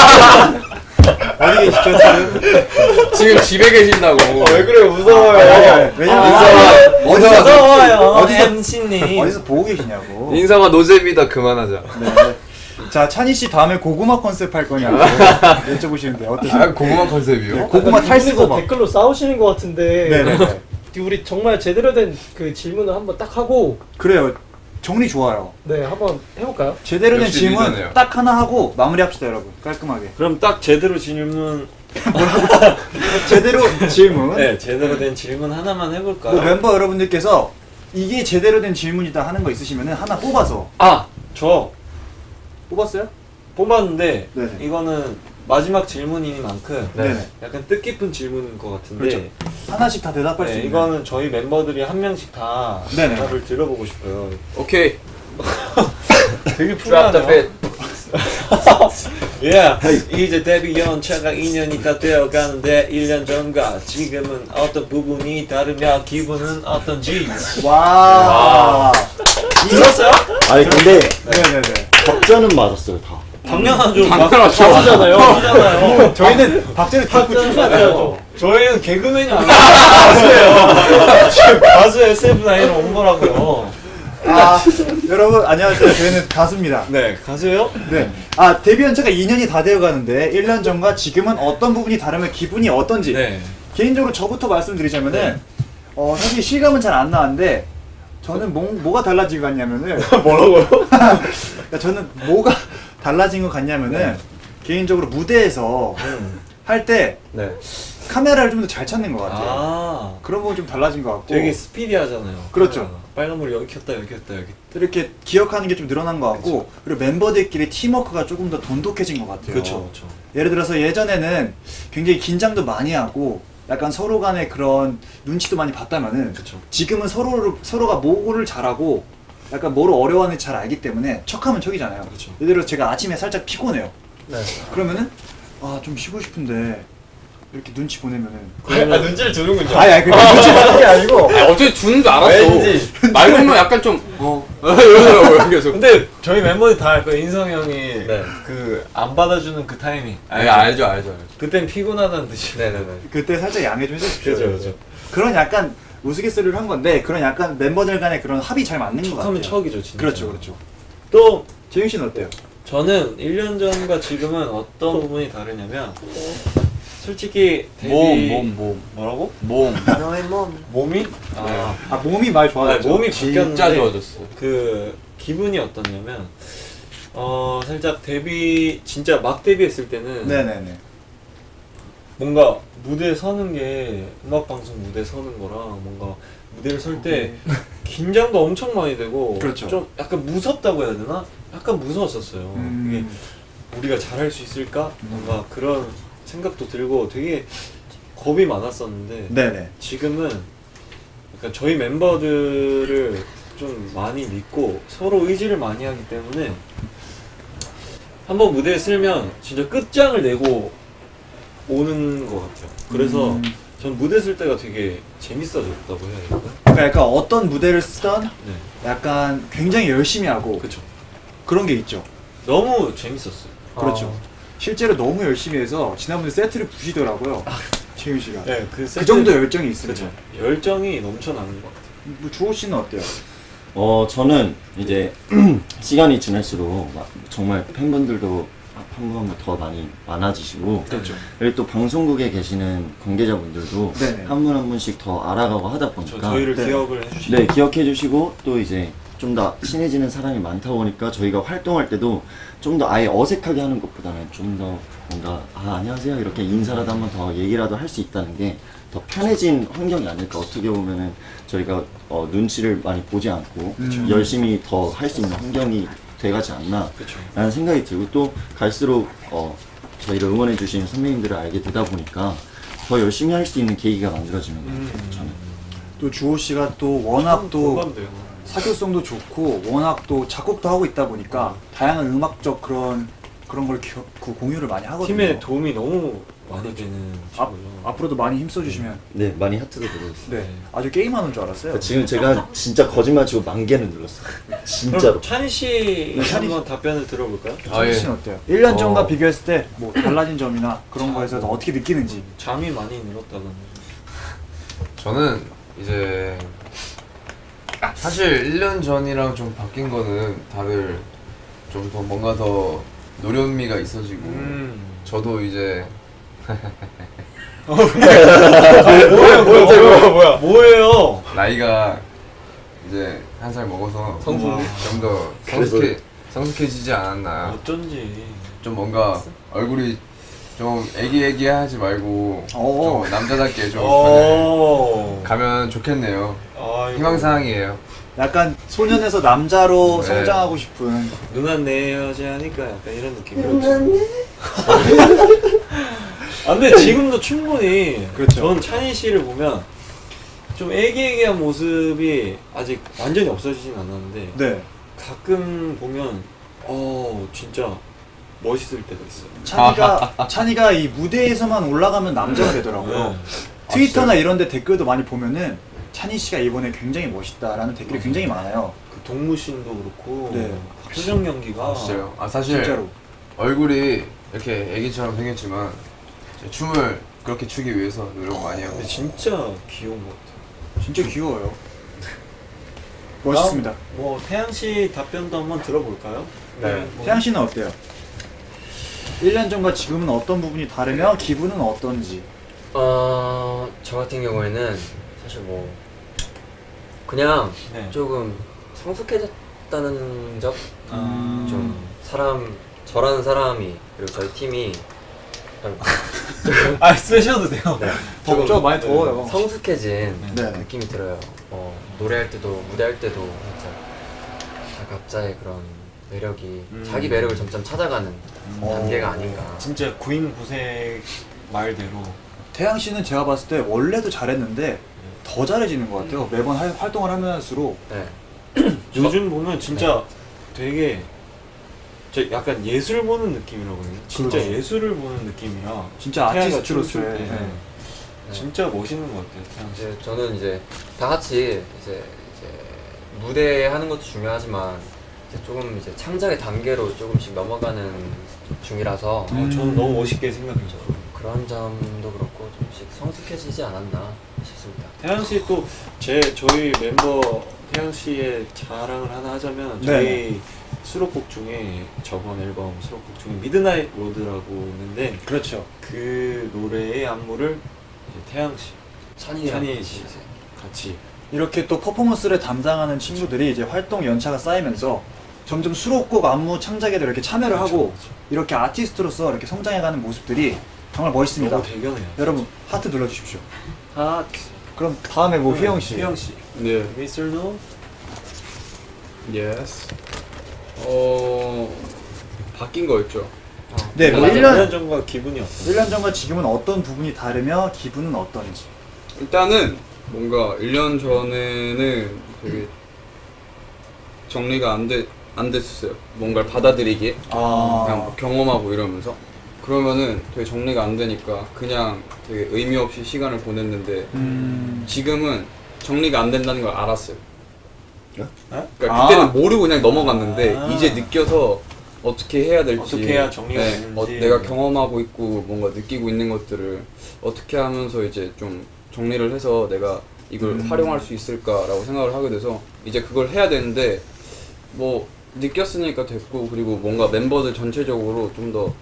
Speaker 2: 어디 계시죠, 지금?
Speaker 8: 지금 집에 계신다고.
Speaker 1: 왜 그래 무서워요.
Speaker 2: 아, 왜냐면
Speaker 1: 아,
Speaker 2: 어디서
Speaker 1: 무서워요.
Speaker 2: 어디서-
Speaker 1: 엠씨님.
Speaker 2: 어디서 보고 계시냐고.
Speaker 7: 인성아 노잼이다 그만하자.
Speaker 2: 네. 자, 찬희 씨 다음에 고구마 컨셉 할 거냐고 여쭤보시는데
Speaker 7: 아
Speaker 2: 어떠세요?
Speaker 7: 고구마 컨셉이요?
Speaker 2: 네, 고구마
Speaker 3: 아까
Speaker 2: 탈 쓰고
Speaker 3: 이분에서
Speaker 2: 막.
Speaker 3: 댓글로 싸우시는 것 같은데.
Speaker 2: 네네네.
Speaker 3: 우리 정말 제대로 된 그 질문을 한번 딱 하고
Speaker 2: 그래요. 정리 좋아요.
Speaker 3: 네 한번 해볼까요?
Speaker 2: 제대로 된
Speaker 7: 역시
Speaker 2: 질문
Speaker 7: 리더네요.
Speaker 2: 딱 하나 하고 마무리합시다, 여러분. 깔끔하게.
Speaker 1: 그럼 딱 제대로 질문.
Speaker 2: 제대로 질문.
Speaker 1: 네, 제대로 된 질문 하나만 해볼까요?
Speaker 2: 뭐 멤버 여러분들께서 이게 제대로 된 질문이다 하는 거 있으시면 하나 뽑아서.
Speaker 1: 아, 저
Speaker 2: 뽑았어요?
Speaker 1: 뽑았는데
Speaker 2: 네네.
Speaker 1: 이거는 마지막 질문이니만큼
Speaker 2: 네네.
Speaker 1: 약간 뜻깊은 질문인 것 같은데
Speaker 2: 그렇죠. 하나씩 다 대답할 수
Speaker 1: 네,
Speaker 2: 있는.
Speaker 1: 이거는 저희 멤버들이 한 명씩 다
Speaker 2: 네네.
Speaker 1: 대답을 들어보고 싶어요.
Speaker 8: 오케이.
Speaker 1: 되게
Speaker 5: Drop the
Speaker 1: 풀하네요.
Speaker 5: bit.
Speaker 1: 예, 이제 데뷔 연차가 이 년이 다 되어가는데 일 년 전과 지금은 어떤 부분이 다르며 기분은 어떤지.
Speaker 2: 와.
Speaker 1: 들었어요?
Speaker 6: 아니 근데
Speaker 2: 네네네.
Speaker 6: 박자는 맞았어요 다.
Speaker 1: 당연하죠.
Speaker 8: 당연하죠.
Speaker 1: 맞잖아요. 맞잖아요.
Speaker 2: 저희는 박자를 듣고 춤추잖아요.
Speaker 1: 저희는 개그맨이 아니고 가수예요. 지금 가수 에스에프나인으로 온 거라고요.
Speaker 2: 아, 여러분 안녕하세요. 저희는 가수입니다.
Speaker 1: 네, 가수예요?
Speaker 2: 네. 아, 데뷔 연차가 이 년이 다 되어 가는데 일 년 전과 지금은 어떤 부분이 다르면 기분이 어떤지.
Speaker 1: 네.
Speaker 2: 개인적으로 저부터 말씀드리자면은
Speaker 1: 네.
Speaker 2: 어, 사실 실감은 잘 안 나는데 저는 뭐, 뭐가 달라진 것 같냐면은
Speaker 1: 뭐라고요?
Speaker 2: 그러니까 저는 뭐가 달라진 것 같냐면은
Speaker 1: 네.
Speaker 2: 개인적으로 무대에서
Speaker 1: 음.
Speaker 2: 할 때
Speaker 1: 네.
Speaker 2: 카메라를 좀 더 잘 찾는 것 같아요.
Speaker 1: 아,
Speaker 2: 그런 부분 좀 달라진 것 같고
Speaker 1: 되게 스피디하잖아요.
Speaker 2: 그렇죠.
Speaker 1: 아, 빨간불 여기 켰다 여기 켰다 여기.
Speaker 2: 이렇게 기억하는 게 좀 늘어난 것 같고 그리고 멤버들끼리 팀워크가 조금 더 돈독해진 것 같아요.
Speaker 1: 그렇죠, 그렇죠.
Speaker 2: 예를 들어서 예전에는 굉장히 긴장도 많이 하고 약간 서로 간의 그런 눈치도 많이 봤다면은
Speaker 1: 그쵸.
Speaker 2: 지금은 서로를 서로가 뭐를 잘하고 약간 뭐를 어려워하는지 잘 알기 때문에 척하면 척이잖아요.
Speaker 1: 그쵸.
Speaker 2: 예를 들어 제가 아침에 살짝 피곤해요.
Speaker 3: 네.
Speaker 2: 그러면은 아 좀 쉬고 싶은데 이렇게 눈치 보내면은
Speaker 1: 아, 눈치를 주는군요.
Speaker 2: 아니 아니 그게 눈치 보는 게 아니고
Speaker 8: 아, 어차피 주는 줄 알았어.
Speaker 1: 왠지.
Speaker 8: 말 걸면 약간 좀 어. 이러더라고요 계속.
Speaker 1: 근데 저희 멤버들 다 알고 인성이 형이
Speaker 5: 네.
Speaker 1: 그 안 받아주는 그 타이밍.
Speaker 8: 네, 알죠 알죠 알죠.
Speaker 1: 그땐 피곤하다는 듯이.
Speaker 5: 네네네.
Speaker 2: 그때 살짝 양해 좀 해주십시오.
Speaker 1: 그죠, 그죠.
Speaker 2: 그런 약간 우스갯소리를 한 건데 그런 약간 멤버들 간의 그런 합이 잘 맞는 것 같아요.
Speaker 1: 척하면 척이죠, 진짜.
Speaker 2: 그렇죠, 그렇죠.
Speaker 1: 또
Speaker 2: 재윤 씨는 어때요?
Speaker 1: 저는 일 년 전과 지금은 어떤 부분이 다르냐면 솔직히 데뷔
Speaker 8: 몸, 몸, 몸.
Speaker 1: 뭐라고?
Speaker 8: 몸.
Speaker 5: 너의 몸.
Speaker 1: 몸이? 아,
Speaker 2: 아 몸이 많이
Speaker 1: 아
Speaker 2: 좋아졌죠.
Speaker 1: 몸이
Speaker 8: 진짜
Speaker 1: 바뀌었는데
Speaker 8: 좋아졌어.
Speaker 1: 그 기분이 어떠냐면 어 살짝 데뷔 진짜 막 데뷔했을 때는
Speaker 2: 네네네.
Speaker 1: 뭔가 무대에 서는 게 음악 방송 무대에 서는 거랑 뭔가 무대를 설 때 긴장도 엄청 많이 되고
Speaker 2: 그렇죠.
Speaker 1: 좀 약간 무섭다고 해야 되나? 약간 무서웠었어요.
Speaker 2: 음.
Speaker 1: 이게 우리가 잘할 수 있을까? 뭔가 그런 생각도 들고 되게 겁이 많았었는데
Speaker 2: 네네.
Speaker 1: 지금은 약간 저희 멤버들을 좀 많이 믿고 서로 의지를 많이 하기 때문에 한번 무대에 쓰면 진짜 끝장을 내고 오는 것 같아요. 그래서
Speaker 2: 음.
Speaker 1: 전 무대 쓸 때가 되게 재밌어졌다고 해야 될까?
Speaker 2: 그러니까 약간 어떤 무대를 쓰던
Speaker 1: 네,
Speaker 2: 약간 굉장히 열심히 하고
Speaker 1: 그쵸.
Speaker 2: 그런 게 있죠.
Speaker 1: 너무 재밌었어요.
Speaker 2: 그렇죠.
Speaker 3: 어.
Speaker 2: 실제로 너무 열심히 해서 지난번에 세트를 부시더라고요. 재윤 씨가.
Speaker 1: 네, 그,
Speaker 2: 그
Speaker 1: 세트-
Speaker 2: 정도 열정이 있습니다.
Speaker 1: 그쵸. 열정이 넘쳐나는 것 같아요.
Speaker 2: 뭐 주호 씨는 어때요?
Speaker 6: 어 저는 이제 시간이 지날수록 막 정말 팬분들도 한 분 한 분 더 많이 많아지시고
Speaker 2: 그렇죠.
Speaker 6: 그리고 또 방송국에 계시는 관계자분들도
Speaker 2: 네네.
Speaker 6: 한 분 한 분씩 더 알아가고 하다
Speaker 1: 저,
Speaker 6: 보니까
Speaker 1: 저희를
Speaker 2: 네.
Speaker 1: 기억을 해주시고
Speaker 6: 네 기억해 주시고 또 이제 좀 더 친해지는 사람이 많다 보니까 저희가 활동할 때도 좀 더 아예 어색하게 하는 것보다는 좀 더 뭔가 아 안녕하세요 이렇게 인사라도 한 번 더 얘기라도 할 수 있다는 게 더 편해진 환경이 아닐까. 어떻게 보면은 저희가 어, 눈치를 많이 보지 않고
Speaker 2: 그쵸.
Speaker 6: 열심히 더 할 수 있는 환경이 돼가지 않나
Speaker 1: 그쵸.
Speaker 6: 라는 생각이 들고 또 갈수록 어, 저희를 응원해 주신 선배님들을 알게 되다 보니까 더 열심히 할 수 있는 계기가 만들어지는 것 같아요.
Speaker 1: 음.
Speaker 6: 저는.
Speaker 2: 또 주호 씨가 또 워낙 또
Speaker 1: 공감돼요.
Speaker 2: 사교성도 좋고 워낙 또 작곡도 하고 있다 보니까 다양한 음악적 그런 그런 걸 기억, 그 공유를 많이 하거든요.
Speaker 1: 팀에 도움이 너무 많이 되는
Speaker 2: 앞,
Speaker 1: 친구죠.
Speaker 2: 앞으로도 많이 힘써주시면
Speaker 6: 네 많이 하트도 들어주세요.
Speaker 2: 네 아주 게임하는 줄 알았어요.
Speaker 6: 지금 제가 진짜 거짓말 치고 만 개는 눌렀어요. 진짜로.
Speaker 1: 그럼 찬희 씨
Speaker 2: 네, 찬희
Speaker 1: 한번 답변을 들어볼까요?
Speaker 7: 아,
Speaker 2: 찬희
Speaker 7: 예.
Speaker 2: 씨는 어때요? 일 년 전과
Speaker 7: 어.
Speaker 2: 비교했을 때 뭐 달라진 점이나 그런 거에서
Speaker 1: 뭐.
Speaker 2: 어떻게 느끼는지.
Speaker 1: 잠이 많이 늘었다든지.
Speaker 7: 저는 이제 사실 일 년 전이랑 좀 바뀐 거는 다들 좀 더 뭔가 더 노련미가 있어지고
Speaker 1: 음.
Speaker 7: 저도 이제
Speaker 1: 뭐야 뭐야 뭐야 뭐야 뭐예요?
Speaker 7: 나이가 이제 한 살 먹어서
Speaker 1: 성숙.
Speaker 7: 좀 더 성숙해 성숙해지지 않았나.
Speaker 1: 어쩐지.
Speaker 7: 좀 뭔가 얼굴이 좀 애기애기하지 말고
Speaker 2: 오.
Speaker 7: 좀 남자답게 좀
Speaker 1: 오.
Speaker 7: 가면 좋겠네요.
Speaker 1: 아이고.
Speaker 7: 희망사항이에요.
Speaker 2: 약간 소년에서 남자로
Speaker 7: 네.
Speaker 2: 성장하고 싶은.
Speaker 1: 누나 내 여자니까 약간 이런 느낌이었죠. 아 근데 지금도 충분히
Speaker 2: 그렇죠.
Speaker 1: 저는 찬희 씨를 보면 좀 애기애기한 모습이 아직 완전히 없어지진 않았는데
Speaker 2: 네.
Speaker 1: 가끔 보면 어 진짜 멋있을 때가 있어요.
Speaker 2: 찬이가 찬이가 이 무대에서만 올라가면 남자가 되더라고요.
Speaker 1: 네.
Speaker 2: 트위터나 이런데 댓글도 많이 보면은 찬이 씨가 이번에 굉장히 멋있다라는 댓글이 굉장히 많아요.
Speaker 1: 그 동무신도 그렇고
Speaker 2: 네.
Speaker 1: 표정 연기가
Speaker 7: 아, 진짜요? 아 사실
Speaker 2: 진짜로.
Speaker 7: 얼굴이 이렇게 애기처럼 생겼지만 제 춤을 그렇게 추기 위해서 노력 많이 하고
Speaker 1: 근데 진짜 귀여운 것 같아요.
Speaker 2: 진짜 귀여워요. 멋있습니다.
Speaker 1: 다음, 뭐 태양 씨 답변도 한번 들어볼까요?
Speaker 5: 네.
Speaker 1: 뭐,
Speaker 2: 태양 씨는 어때요? 일 년 전과 지금은 어떤 부분이 다르며 기분은 어떤지.
Speaker 5: 어, 저 같은 경우에는 사실 뭐 그냥
Speaker 1: 네.
Speaker 5: 조금 성숙해졌다는 점?
Speaker 1: 아,
Speaker 5: 좀 사람, 저라는 사람이 그리고 저희 팀이
Speaker 1: 아 쓰셔도 돼요.
Speaker 5: 네,
Speaker 2: 덥죠?
Speaker 5: 조금
Speaker 2: 많이 더워요.
Speaker 5: 성숙해진
Speaker 2: 네.
Speaker 5: 느낌이 들어요. 어, 노래할 때도 무대할 때도 진짜 다 각자의 그런 매력이
Speaker 1: 음.
Speaker 5: 자기 매력을 점점 찾아가는 단계가 아닌가.
Speaker 1: 진짜 구인구색 말대로
Speaker 2: 태양 씨는 제가 봤을 때 원래도 잘했는데 더 잘해지는 것 같아요. 매번 할- 활동을 하면 할수록.
Speaker 5: 네.
Speaker 1: 요즘 보면 진짜 되게 저 약간 예술 보는 느낌이라고요. 진짜
Speaker 2: 그렇죠.
Speaker 1: 예술을 보는 느낌이라
Speaker 2: 진짜
Speaker 1: 태양이가
Speaker 2: 아티스트로서의.
Speaker 1: 춤출 때
Speaker 2: 네.
Speaker 1: 진짜 멋있는 것 같아요. 태양 씨.
Speaker 5: 이제 저는 이제 다 같이 이제, 이제 무대 하는 것도 중요하지만 이제 조금 이제 창작의 단계로 조금씩 넘어가는 중이라서
Speaker 1: 어, 저는 너무 멋있게 생각해요.
Speaker 5: 그런 점도 그렇고 좀씩 성숙해지지 않았나 싶습니다.
Speaker 1: 태양 씨 또 제 저희 멤버 태양 씨의 자랑을 하나 하자면
Speaker 2: 네.
Speaker 1: 저희 수록곡 중에 저번 앨범 수록곡 중에 미드나잇 로드라고 있는데
Speaker 2: 그렇죠.
Speaker 1: 그 노래의 안무를 이제 태양 씨,
Speaker 5: 찬이랑
Speaker 1: 찬이
Speaker 5: 같이
Speaker 1: 씨
Speaker 5: 이제
Speaker 1: 같이
Speaker 2: 이렇게 또 퍼포먼스를 담당하는 친구들이 이제 활동 연차가 쌓이면서 점점 수록곡 안무 창작에도 이렇게 참여를
Speaker 1: 그렇죠,
Speaker 2: 하고
Speaker 1: 그렇죠.
Speaker 2: 이렇게 아티스트로서 이렇게 성장해가는 모습들이 정말 멋있습니다.
Speaker 1: 너무 대견해요.
Speaker 2: 여러분 하트 눌러주십시오.
Speaker 1: 아,
Speaker 2: 그럼 다음에 뭐 휘영 씨.
Speaker 1: 휘영 씨,
Speaker 8: 네.
Speaker 1: 미스터 노.
Speaker 8: 예스. 어 바뀐 거 있죠.
Speaker 2: 네, 뭐
Speaker 1: 일
Speaker 2: 1년,
Speaker 1: 년 전과 기분이 어때요?
Speaker 2: 일 년 전과 지금은 어떤 부분이 다르며 기분은 어떤지.
Speaker 8: 일단은 뭔가 일 년 전에는 되게 정리가 안 돼, 안 됐었어요. 뭔가를 받아들이기에.
Speaker 2: 아.
Speaker 8: 그냥 뭐 경험하고 이러면서. 그러면은 되게 정리가 안 되니까 그냥 되게 의미 없이 시간을 보냈는데
Speaker 2: 음.
Speaker 8: 지금은 정리가 안 된다는 걸 알았어요.
Speaker 1: 네?
Speaker 8: 그러니까 그때는
Speaker 2: 아.
Speaker 8: 모르고 그냥 넘어갔는데
Speaker 1: 아.
Speaker 8: 이제 느껴서 어떻게 해야 될지
Speaker 1: 어떻게 해야 정리가
Speaker 8: 네,
Speaker 1: 되는지.
Speaker 8: 어, 내가 경험하고 있고 뭔가 느끼고 있는 것들을 어떻게 하면서 이제 좀 정리를 해서 내가 이걸
Speaker 2: 음.
Speaker 8: 활용할 수 있을까라고 생각을 하게 돼서 이제 그걸 해야 되는데 뭐 느꼈으니까 됐고 그리고 뭔가 멤버들 전체적으로 좀 더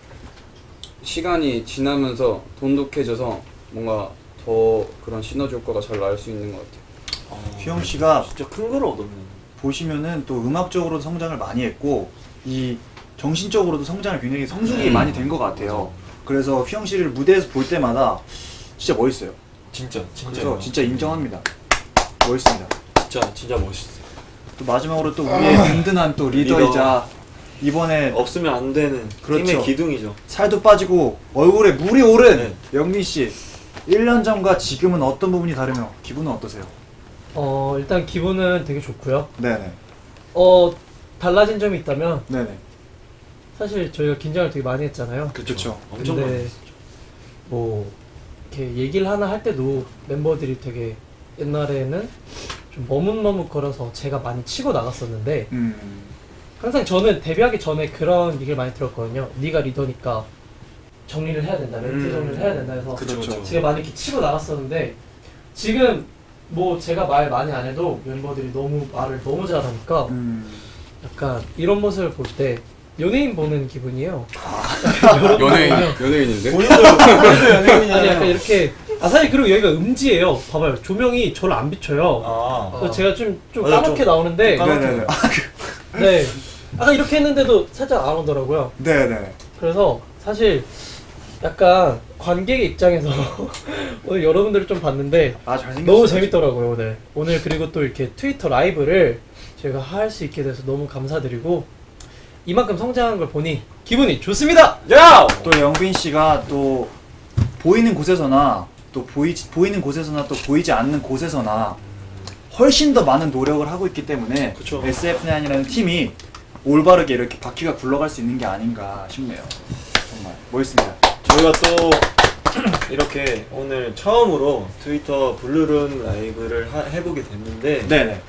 Speaker 8: 시간이 지나면서 돈독해져서 뭔가 더 그런 시너지 효과가 잘 날 수 있는 것 같아요.
Speaker 2: 휘영 씨가
Speaker 1: 진짜 큰 걸 얻었네.
Speaker 2: 보시면은 또 음악적으로도 성장을 많이 했고 이 정신적으로도 성장을 굉장히 성숙이
Speaker 1: 음.
Speaker 2: 많이 된 것 같아요. 그래서 휘영 씨를 무대에서 볼 때마다 진짜 멋있어요.
Speaker 1: 진짜 진짜
Speaker 2: 그래서 진짜 인정합니다. 멋있습니다.
Speaker 1: 진짜 진짜 멋있어요.
Speaker 2: 또 마지막으로 또 우리의 든든한 또 리더이자 이번에
Speaker 1: 없으면 안 되는
Speaker 2: 그렇죠.
Speaker 1: 팀의 기둥이죠.
Speaker 2: 살도 빠지고 얼굴에 물이 오른
Speaker 1: 네.
Speaker 2: 영민 씨. 일 년 전과 지금은 어떤 부분이 다르며 기분은 어떠세요?
Speaker 3: 어 일단 기분은 되게 좋고요.
Speaker 2: 네네.
Speaker 3: 어 달라진 점이 있다면
Speaker 2: 네네.
Speaker 3: 사실 저희가 긴장을 되게 많이 했잖아요.
Speaker 2: 그렇죠.
Speaker 1: 엄청
Speaker 3: 근데
Speaker 1: 많이
Speaker 3: 뭐 이렇게 얘기를 하나 할 때도 멤버들이 되게 옛날에는 좀 머뭇머뭇거려서 제가 많이 치고 나갔었는데
Speaker 2: 음.
Speaker 3: 항상 저는 데뷔하기 전에 그런 얘기를 많이 들었거든요. 네가 리더니까 정리를 해야 된다, 멘트
Speaker 1: 음.
Speaker 3: 정리를 해야 된다 해서
Speaker 1: 그쵸, 그쵸.
Speaker 3: 제가 많이 이렇게 치고 나갔었는데 지금 뭐 제가 말 많이 안 해도 멤버들이 너무 말을 너무 잘하니까
Speaker 2: 음.
Speaker 3: 약간 이런 모습을 볼 때 연예인 보는 기분이에요.
Speaker 8: 연예인 연예인인데.
Speaker 1: 본인도 본인도 연예인이잖아요.
Speaker 3: 아니 약간 이렇게 아 사실 그리고 여기가 음지예요. 봐봐요. 조명이 저를 안 비춰요.
Speaker 1: 아,
Speaker 3: 그래서 제가 좀, 좀
Speaker 1: 맞아,
Speaker 3: 까맣게
Speaker 1: 좀
Speaker 3: 나오는데
Speaker 1: 좀 까맣게.
Speaker 2: 네네네.
Speaker 3: 네. 아까 이렇게 했는데도 살짝 안 오더라고요.
Speaker 2: 네네.
Speaker 3: 그래서 사실 약간 관객의 입장에서 오늘 여러분들을 좀 봤는데
Speaker 2: 아 잘생겼어요.
Speaker 3: 너무 재밌더라고요 오늘. 오늘 그리고 또 이렇게 트위터 라이브를 저희가 할 수 있게 돼서 너무 감사드리고 이만큼 성장한 걸 보니 기분이 좋습니다.
Speaker 1: 야!
Speaker 2: 또 영빈 씨가 또 보이는 곳에서나 또 보이 보이는 곳에서나 또 보이지 않는 곳에서나 훨씬 더 많은 노력을 하고 있기 때문에
Speaker 1: 그쵸.
Speaker 2: 에스에프나인이라는 팀이 올바르게 이렇게 바퀴가 굴러갈 수 있는 게 아닌가 싶네요. 정말 멋있습니다.
Speaker 1: 저희가 또 이렇게 오늘 처음으로 트위터 블루룸 라이브를 하, 해보게 됐는데
Speaker 2: 네네.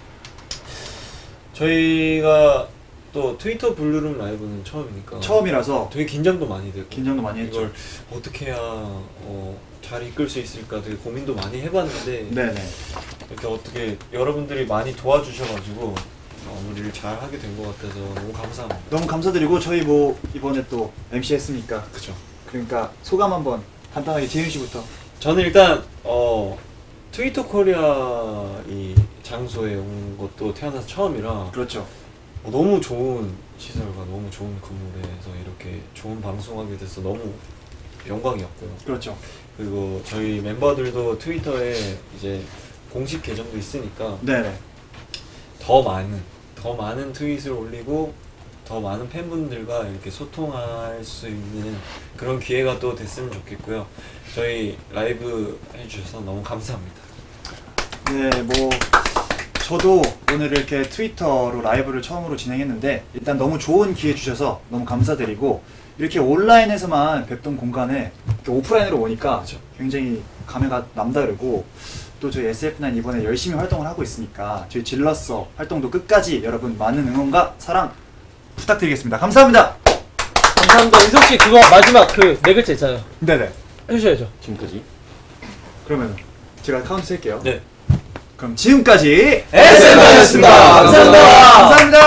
Speaker 1: 저희가 또 트위터 블루룸 라이브는 처음이니까
Speaker 2: 처음이라서
Speaker 1: 되게 긴장도 많이 되고
Speaker 2: 긴장도 많이 했죠.
Speaker 1: 이걸 어떻게 해야 어, 잘 이끌 수 있을까 되게 고민도 많이 해봤는데
Speaker 2: 네네.
Speaker 1: 이렇게 어떻게 여러분들이 많이 도와주셔가지고 마무리를 잘 하게 된 것 같아서 너무 감사합니다.
Speaker 2: 너무 감사드리고 저희 뭐 이번에 또 엠씨 했으니까
Speaker 1: 그죠.
Speaker 2: 그러니까 소감 한번 간단하게 재윤 씨부터.
Speaker 1: 저는 일단 어 트위터 코리아 이 장소에 온 것도 태어나서 처음이라
Speaker 2: 그렇죠.
Speaker 1: 어, 너무 좋은 시설과 너무 좋은 건물에서 이렇게 좋은 방송하게 돼서 너무 영광이었고요.
Speaker 2: 그렇죠.
Speaker 1: 그리고 저희 멤버들도 트위터에 이제 공식 계정도 있으니까
Speaker 2: 네네.
Speaker 1: 더 많은 더 많은 트윗을 올리고 더 많은 팬분들과 이렇게 소통할 수 있는 그런 기회가 또 됐으면 좋겠고요. 저희 라이브 해주셔서 너무 감사합니다.
Speaker 2: 네, 뭐 저도 오늘 이렇게 트위터로 라이브를 처음으로 진행했는데 일단 너무 좋은 기회 주셔서 너무 감사드리고 이렇게 온라인에서만 뵙던 공간에 이렇게 오프라인으로 오니까
Speaker 1: 그렇죠.
Speaker 2: 굉장히 감회가 남다르고 또 저희 에스에프나인 이번에 열심히 활동을 하고 있으니까 저희 질러서 활동도 끝까지 여러분 많은 응원과 사랑 부탁드리겠습니다. 감사합니다.
Speaker 3: 감사합니다. 윤석 씨 그거 마지막 그 네 글자 있잖아요.
Speaker 2: 네네.
Speaker 3: 해주셔야죠.
Speaker 6: 지금까지
Speaker 2: 그러면 제가 카운트 셀게요.
Speaker 1: 네.
Speaker 2: 그럼 지금까지
Speaker 1: 에스에프나인이었습니다.
Speaker 2: 감사합니다. 감사합니다.